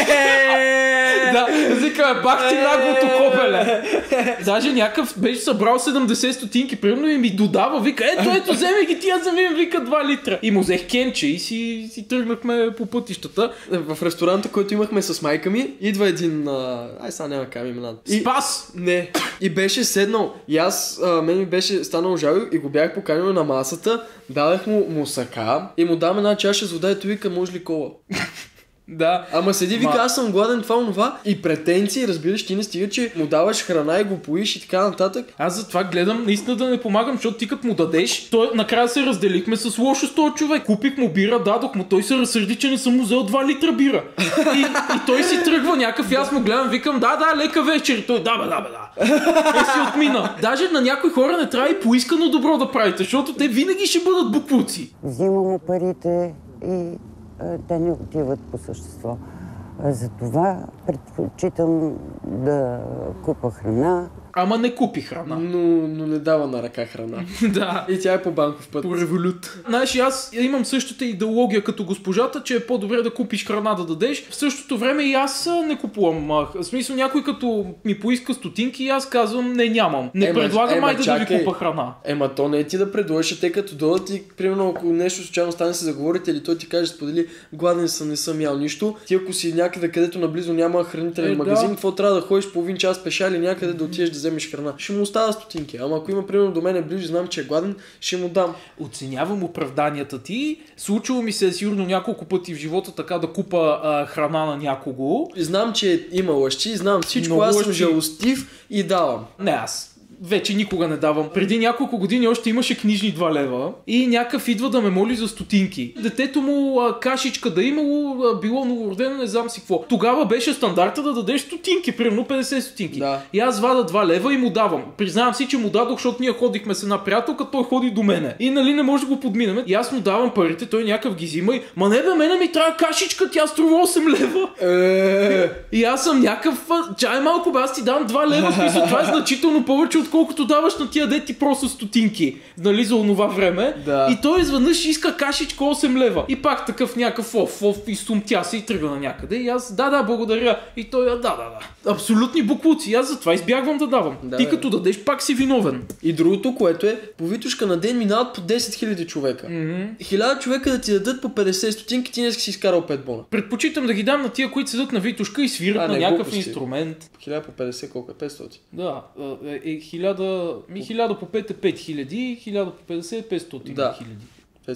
Да, викаме, бах ти наглото копеле. Даже някакъв беше събрал 70 стотинки, примерно и ми додава, вика, ето, вземи ги тия за мен, вика 2 литра. И му взех кенче и си тръгнахме по пътищата. В ресторанта, който имахме с майка ми, идва един, сега няма кам имената. Спас! Не. И беше седнал. И аз, мен ми беше станал жал и го бях поканил на масата, дадах му мусака и му дам една чаша с вода и той вика, може ли кола? Да. Ама седи, вика, аз съм гладен, това, онова. И претенции, разбираш, ти не стига, че му даваш храна и го поиш и така нататък. Аз затова гледам наистина да не помагам, защото ти като му дадеш, той накрая се разделихме с лошо с този човек. Купих му бира, дадох му, той се разсърди, че не съм му взел 2 литра бира. И той си тръгва някакъв и аз му гледам, викам, да, лека вечер. И той, да. И си отмина. Даже на някои хора не трябва и поискано добро да правите, защото те винаги ще бъдат буклуци. Взимам му парите и те не отиват по същество. Затова предпочитам да купа храна. Ама не купи храна. Но не дава на ръка храна. Да. И тя е по банков път. По револют. Знаеш, аз имам същата идеология като госпожата, че е по-добре да купиш храна да дадеш. В същото време и аз не купувам. В смисъл, някой като ми поиска стотинки и аз казвам, не нямам. Не предлагам, айде да ви купа храна. То не е ти да предложиш, те като дойдат и, примерно, ако нещо случайно стане се заговорите или той ти каже, сподели, гладен съм, не съм ял нищо. Ти ако си някъде, където наблизо няма хранителен магазин, какво трябва да ходиш половин час пеша или някъде да отидеш да вземеш храна. Ще му оставя стотинки. Ама ако има примерно до мене близо, знам, че е гладен, ще му дам. Оценявам оправданията ти. Случило ми се сигурно няколко пъти в живота така да купа храна на някого. Знам, че има лъщи, знам всичко, аз съм жалостив и давам. Не, аз вече никога не давам. Преди няколко години още имаше книжни 2 лева и някакъв идва да ме моли за стотинки. Детето му кашичка да имало, било новородено, не знам си какво. Тогава беше стандарта да дадеш стотинки, примерно 50 стотинки. Да. И аз вада 2 лева и му давам. Признавам си, че му дадох, защото ние ходихме с една приятелка, той ходи до мене. И нали не може да го подминем. И аз му давам парите, той някакъв ги взима и ма не бе, мене ми трябва кашичка, тя струва 8 лева. И аз съм някакъв, чай малко бе, аз ти дам 2 лева, смисъл, това е значително повече отколкото даваш на тия дети просто стотинки, нали, за онова време. Да. И той изведнъж иска кашичка 8 лева. И пак такъв някакъв и сумтя се и тръгва на някъде. И аз, да, благодаря. И той, да. Абсолютни буклуци. Аз затова избягвам да давам. Да, ти като дадеш, пак си виновен. И другото, което е, по Витушка на ден минават по 10 000 човека. 1000 човека да ти дадат по 50 стотинки, ти не си изкарал 5 бона. Предпочитам да ги дам на тия, които седат на Витушка и свират на някакъв инструмент. 1000 по 50 колко е? 500? Да, 1000 по 5 е 5000, 1000 по 50 е 500 да. хиляди.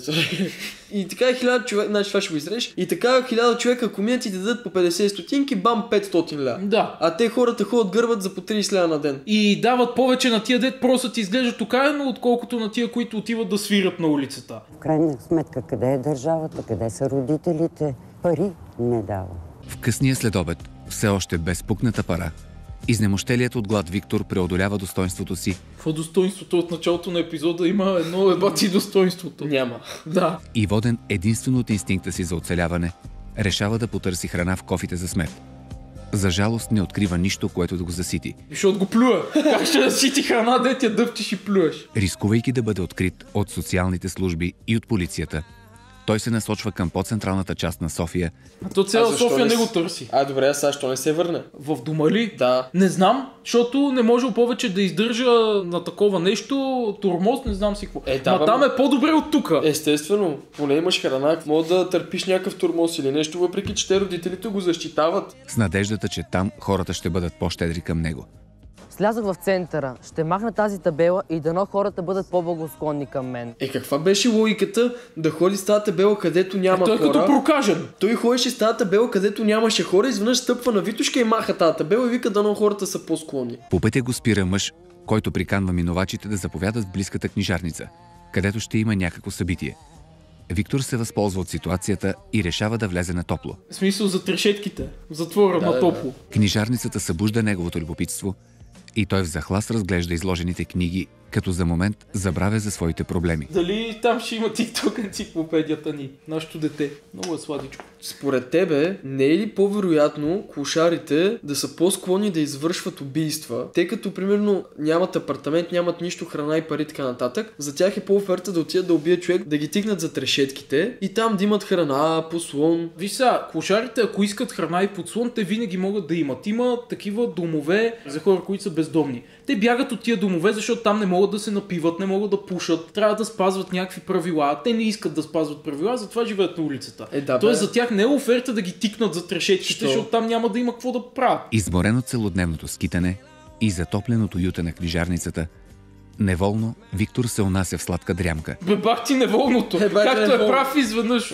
И така 1000 човека, значи това ще го изреш. И така 1000 човека, ако минат и дадат по 50 стотинки, бам 500 ля. Да. А те хората ходят гърбат за по 30 ля на ден. И дават повече на тия дет, просто ти изглеждат окаяно, отколкото на тия, които отиват да свират на улицата. В крайна сметка, къде е държавата, къде са родителите? Пари не дава. В късния следобед, все още без пукната пара, изнемощелият от глад Виктор преодолява достоинството си. Какво достоинството от началото на епизода има едно ебати достоинството? Няма. Да. И воден единствено от инстинкта си за оцеляване, решава да потърси храна в кофите за смет. За жалост не открива нищо, което да го засити. Защото го плюя. Как ще засити храна, де тя дъвчиш и плюеш? Рискувайки да бъде открит от социалните служби и от полицията, той се насочва към по-централната част на София. А то цяла София не го търси. Добре, сега защо не се върне? В дома ли? Да. Не знам, защото не може повече да издържа на такова нещо, тормоз, не знам си какво. Там е по-добре от тука. Естествено, поне имаш храна, може да търпиш някакъв тормоз или нещо, въпреки че те родителите го защитават. С надеждата, че там хората ще бъдат по-щедри към него. Слязах в центъра, ще махна тази табела и дано хората бъдат по-благосклонни към мен. Каква беше логиката да ходи с тази табела, където няма хора? Той като прокажен. Той ходеше с тази табела, където нямаше хора, изведнъж стъпва на Витушка и маха тази табела и вика дано хората са по-склонни. По пътя го спира мъж, който приканва минувачите да заповядат в близката книжарница, където ще има някакво събитие. Виктор се възползва от ситуацията и решава да влезе на топло. В смисъл за трешетките, в затвора на топло. Книжарницата събужда неговото любопитство и той в захлас разглежда изложените книги, като за момент забравя за своите проблеми. Дали там ще има TikTok енциклопедията ни, нашето дете? Много е сладичко. Според тебе, не е ли по-вероятно клошарите да са по-склонни да извършват убийства, тъй като примерно нямат апартамент, нямат нищо, храна и пари така нататък, за тях е по-оферта да отидат да убият човек, да ги тигнат за трешетките и там да имат храна, подслон. Виж сега, клошарите, ако искат храна и подслон, те винаги могат да имат. Има такива домове за хора, които са бездомни. Те бягат от тия домове, защото там не могат да се напиват, не могат да пушат, трябва да спазват някакви правила. Те не искат да спазват правила, затова живеят на улицата. Тоест за тях не е оферта да ги тикнат за трешетките, защото там няма да има какво да правят. Изморен от целодневното скитане и затоплен от уюта на книжарницата, неволно Виктор се унася в сладка дрямка. Бах ти неволното, както е прав изведнъж.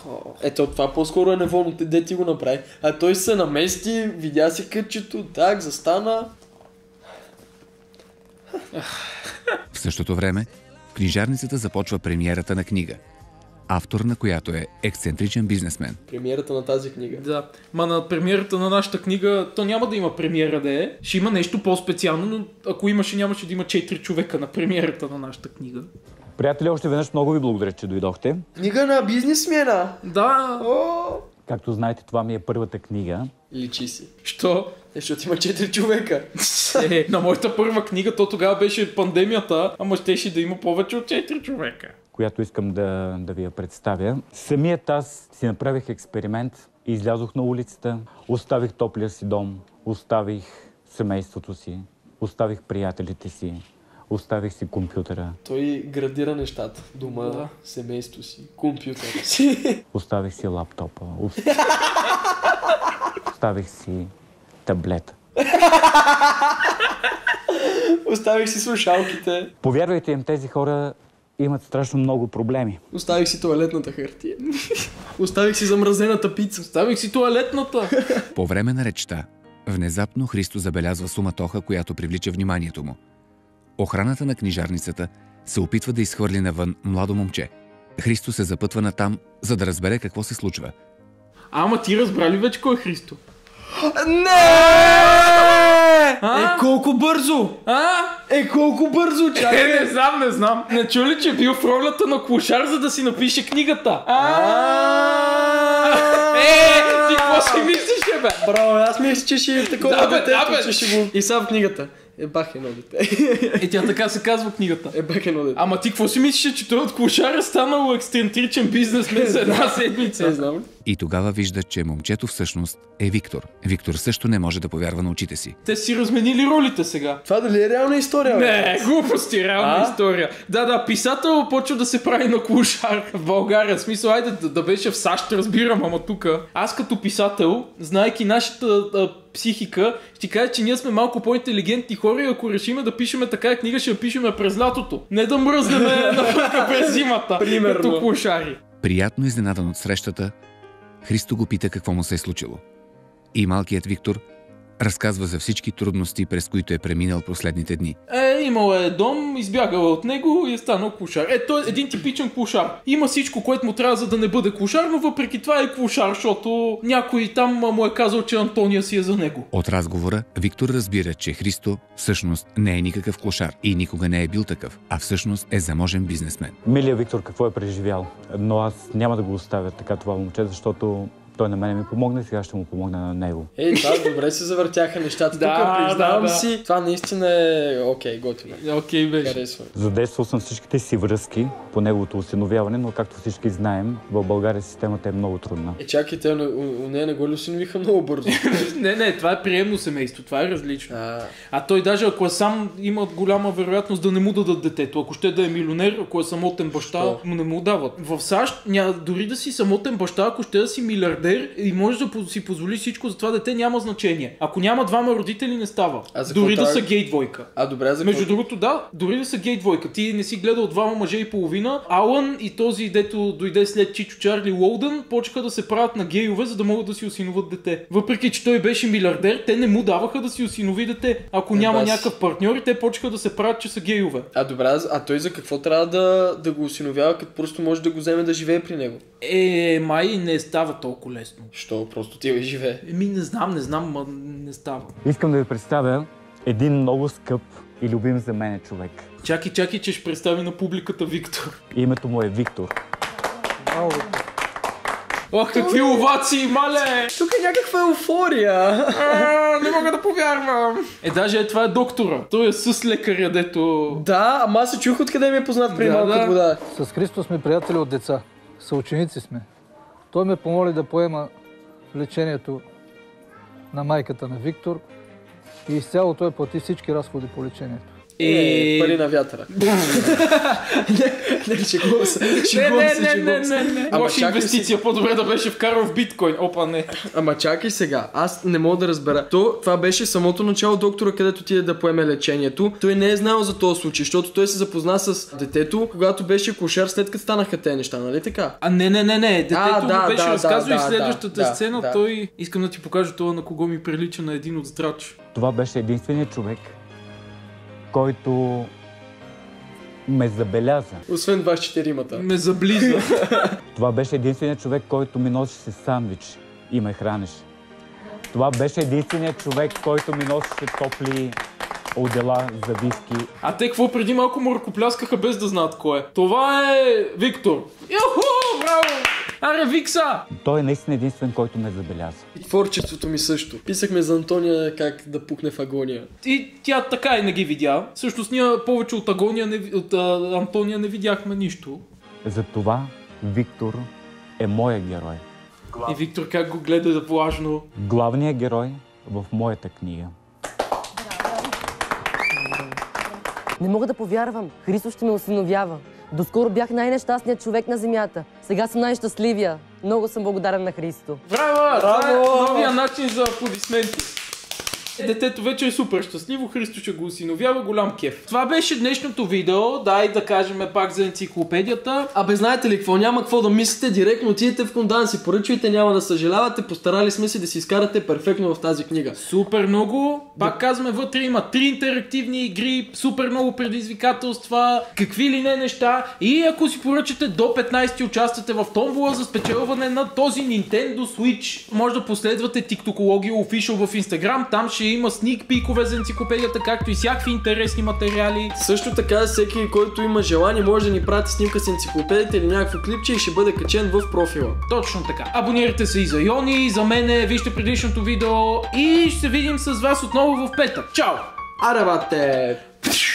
Ето това по-скоро е неволно, де ти го направи. А той се намести, видя си кътчето, так, застана. В същото време, в книжарницата започва премиерата на книга, автор на която е ексцентричен бизнесмен. Премиерата на тази книга. Да, на премиерата на нашата книга, то няма да има премиера да е. Ще има нещо по-специално, но ако имаше, нямаше да има 4 човека на премиерата на нашата книга. Приятели, още веднъж много ви благодаря, че дойдохте. Книга на бизнесмена! Да! Както знаете, това ми е първата книга. Личи си. Що? Защото има 4 човека. На моята първа книга, то тогава беше пандемията, ама щеше да има повече от 4 човека. Която искам да ви я представя. Самият аз си направих експеримент, излязох на улицата, оставих топлия си дом, оставих семейството си, оставих приятелите си, оставих си компютъра. Той градира нещата. Дома, семейство си, компютъра си. Оставих си лаптопа. Оставих си таблета. Оставих си слушалките. Повярвайте им, тези хора имат страшно много проблеми. Оставих си тоалетната хартия. Оставих си замразената пица. Оставих си тоалетната. По време на речта, внезапно Христо забелязва суматоха, която привлича вниманието му. Охраната на книжарницата се опитва да изхвърли навън младо момче. Христо се запътва натам, за да разбере какво се случва. Ама ти разбрали вече кой е Христо? Не! Колко бързо! Колко бързо, чакай! Не знам. Не чули, че бил в ролята на клошар, за да си напише книгата? Ти какво си мислиш, бе? Браво, аз мисля, че ще е такова детето, че ще го... И сам в книгата. Бах едно дете. Тя така се казва книгата. Бах едно дете. Ама ти какво си мислиш, че той от клошар е станал ексцентричен бизнесмен за една седмица? Не знам. И тогава вижда, че момчето всъщност е Виктор. Виктор също не може да повярва на очите си. Те си разменили ролите сега. Това дали е реална история? Не, глупости, реална история. Да, писател почва да се прави на клошар в България. В смисъл, айде да беше в САЩ, разбирам, ама тука. Аз като писател, знаейки нашата психика, ще кажа, че ние сме малко по-интелигентни хора и ако решиме да пишеме такава книга, ще я пишеме през лятото. Не да мръзнеме навънка през зимата. Примерно. Като клошари. Приятно изненадан от срещата, Христо го пита какво му се е случило. И малкият Виктор разказва за всички трудности, през които е преминал последните дни. Имал е дом, избягал от него и е станал клошар. Той е един типичен клошар. Има всичко, което му трябва, за да не бъде клошар, но въпреки това е клошар, защото някой там му е казал, че Антония си е за него. От разговора Виктор разбира, че Христо всъщност не е никакъв клошар и никога не е бил такъв, а всъщност е заможен бизнесмен. Милия Виктор какво е преживял, но аз няма да го оставя така това момче, защото той на мене ми помогна и сега ще му помогна на него. Да, добре се завъртяха нещата. Тук признавам си. Това наистина е готино. Окей, беше. Задействал съм всичките си връзки по неговото осиновяване, но както всички знаем, в България системата е много трудна. Чакайте, у нея не го ли осиновиха много бързо? Не, това е приемно семейство, това е различно. А той даже ако е сам, има голяма вероятност да не му дадат детето. Ако ще да е милионер, ако е самотен баща, му не му дават. В САЩ дори да си самотен баща, ако ще да си милиардер и можеш да си позволиш всичко за това дете, няма значение. Ако няма двама родители, не става. Дори да са гей двойка. Между другото, дори да са гей двойка. Ти не си гледал двама мъже и половина. Алън и този, дето дойде след Чичо Чарли Лоудън, почнаха да се правят на гейове, за да могат да си осиноват дете. Въпреки че той беше милиардер, те не му даваха да си осинови дете. Ако няма някакъв партньор, те почнаха да се правят, че са гейове. Той за какво трябва да го осиновява, като просто може да го вземе да живее при него? Май не става толкова лесно. Що? Просто ти живее? Не знам, не става. Искам да ви представя един много скъп и любим за мен човек. Чакай, че ще представи на публиката Виктор. Името му е Виктор. Ох, какви овации, мале! Тук е някаква еуфория. Не мога да повярвам. Даже това е доктора. Той е с лекаря, дето... Да, ама аз се чух откъде ми е познат преди малко от вода. С Христо сме приятели от деца. Съученици сме. Той ме помоли да поема лечението на майката на Виктор и изцяло той плати всички разходи по лечението. Пари на вятъра. Не, шегувам се. Лоша инвестиция, по-добре да беше вкарал в биткоин. Опа, не. Ама чакай сега, аз не мога да разбера. Това беше самото начало доктора, където отиде да поеме лечението. Той не е знал за този случай, защото той се запозна с детето, когато беше клошар, след като станаха те неща, нали така? Не. Детето му беше разказал и следващата сцена той... Искам да ти покажа това на кого ми прилича на един от Здрач. Това беше единственият човек, който ме забеляза. Освен 24-мата. Ме заблиза. Това беше единственият човек, който ми носеше сандвич и ме хранеше. Това беше единственият човек, който ми носеше топли одела за виски. А те какво преди малко му ръкопляскаха без да знаят кой е? Това е Виктор. Йоху, браво! Аре, Викса! Той е наистина единствен, който ме забеляза. И творчеството ми също. Писахме за Антония как да пукне в агония. И тя така и не ги видя. Всъщност ние повече от Антония не видяхме нищо. Затова Виктор е моя герой. И Виктор как го гледа влажно. Главният герой в моята книга. Не мога да повярвам. Христо ще ме осиновява. Доскоро бях най-нещастният човек на земята. Сега съм най-щастливия. Много съм благодарен на Христо. Браво! Това е новия начин за аплодисменти. Детето вече е супер щастливо, Христо ще го осиновява, голям кеф. Това беше днешното видео, дай да кажем пак за енциклопедията. Абе, знаете ли какво, няма какво да мислите, директно отидете в Конданс и поръчвайте, няма да съжалявате, постарали сме се да си изкарате перфектно в тази книга. Супер много, пак казваме, вътре има 3 интерактивни игри, супер много предизвикателства, какви ли не неща, и ако си поръчате до 15 участвате в томбола за спечелване на този Nintendo Switch. Може да последвате TikTokology Official в Instagram, там ще има sneak пикове за енциклопедията, както и всякакви интересни материали. Също така, всеки, който има желание, може да ни прати снимка с енциклопедията или някакво клипче и ще бъде качен в профила. Точно така. Абонирайте се и за Йони, и за мене, вижте предишното видео и ще се видим с вас отново в петък. Чао! Аре, бате!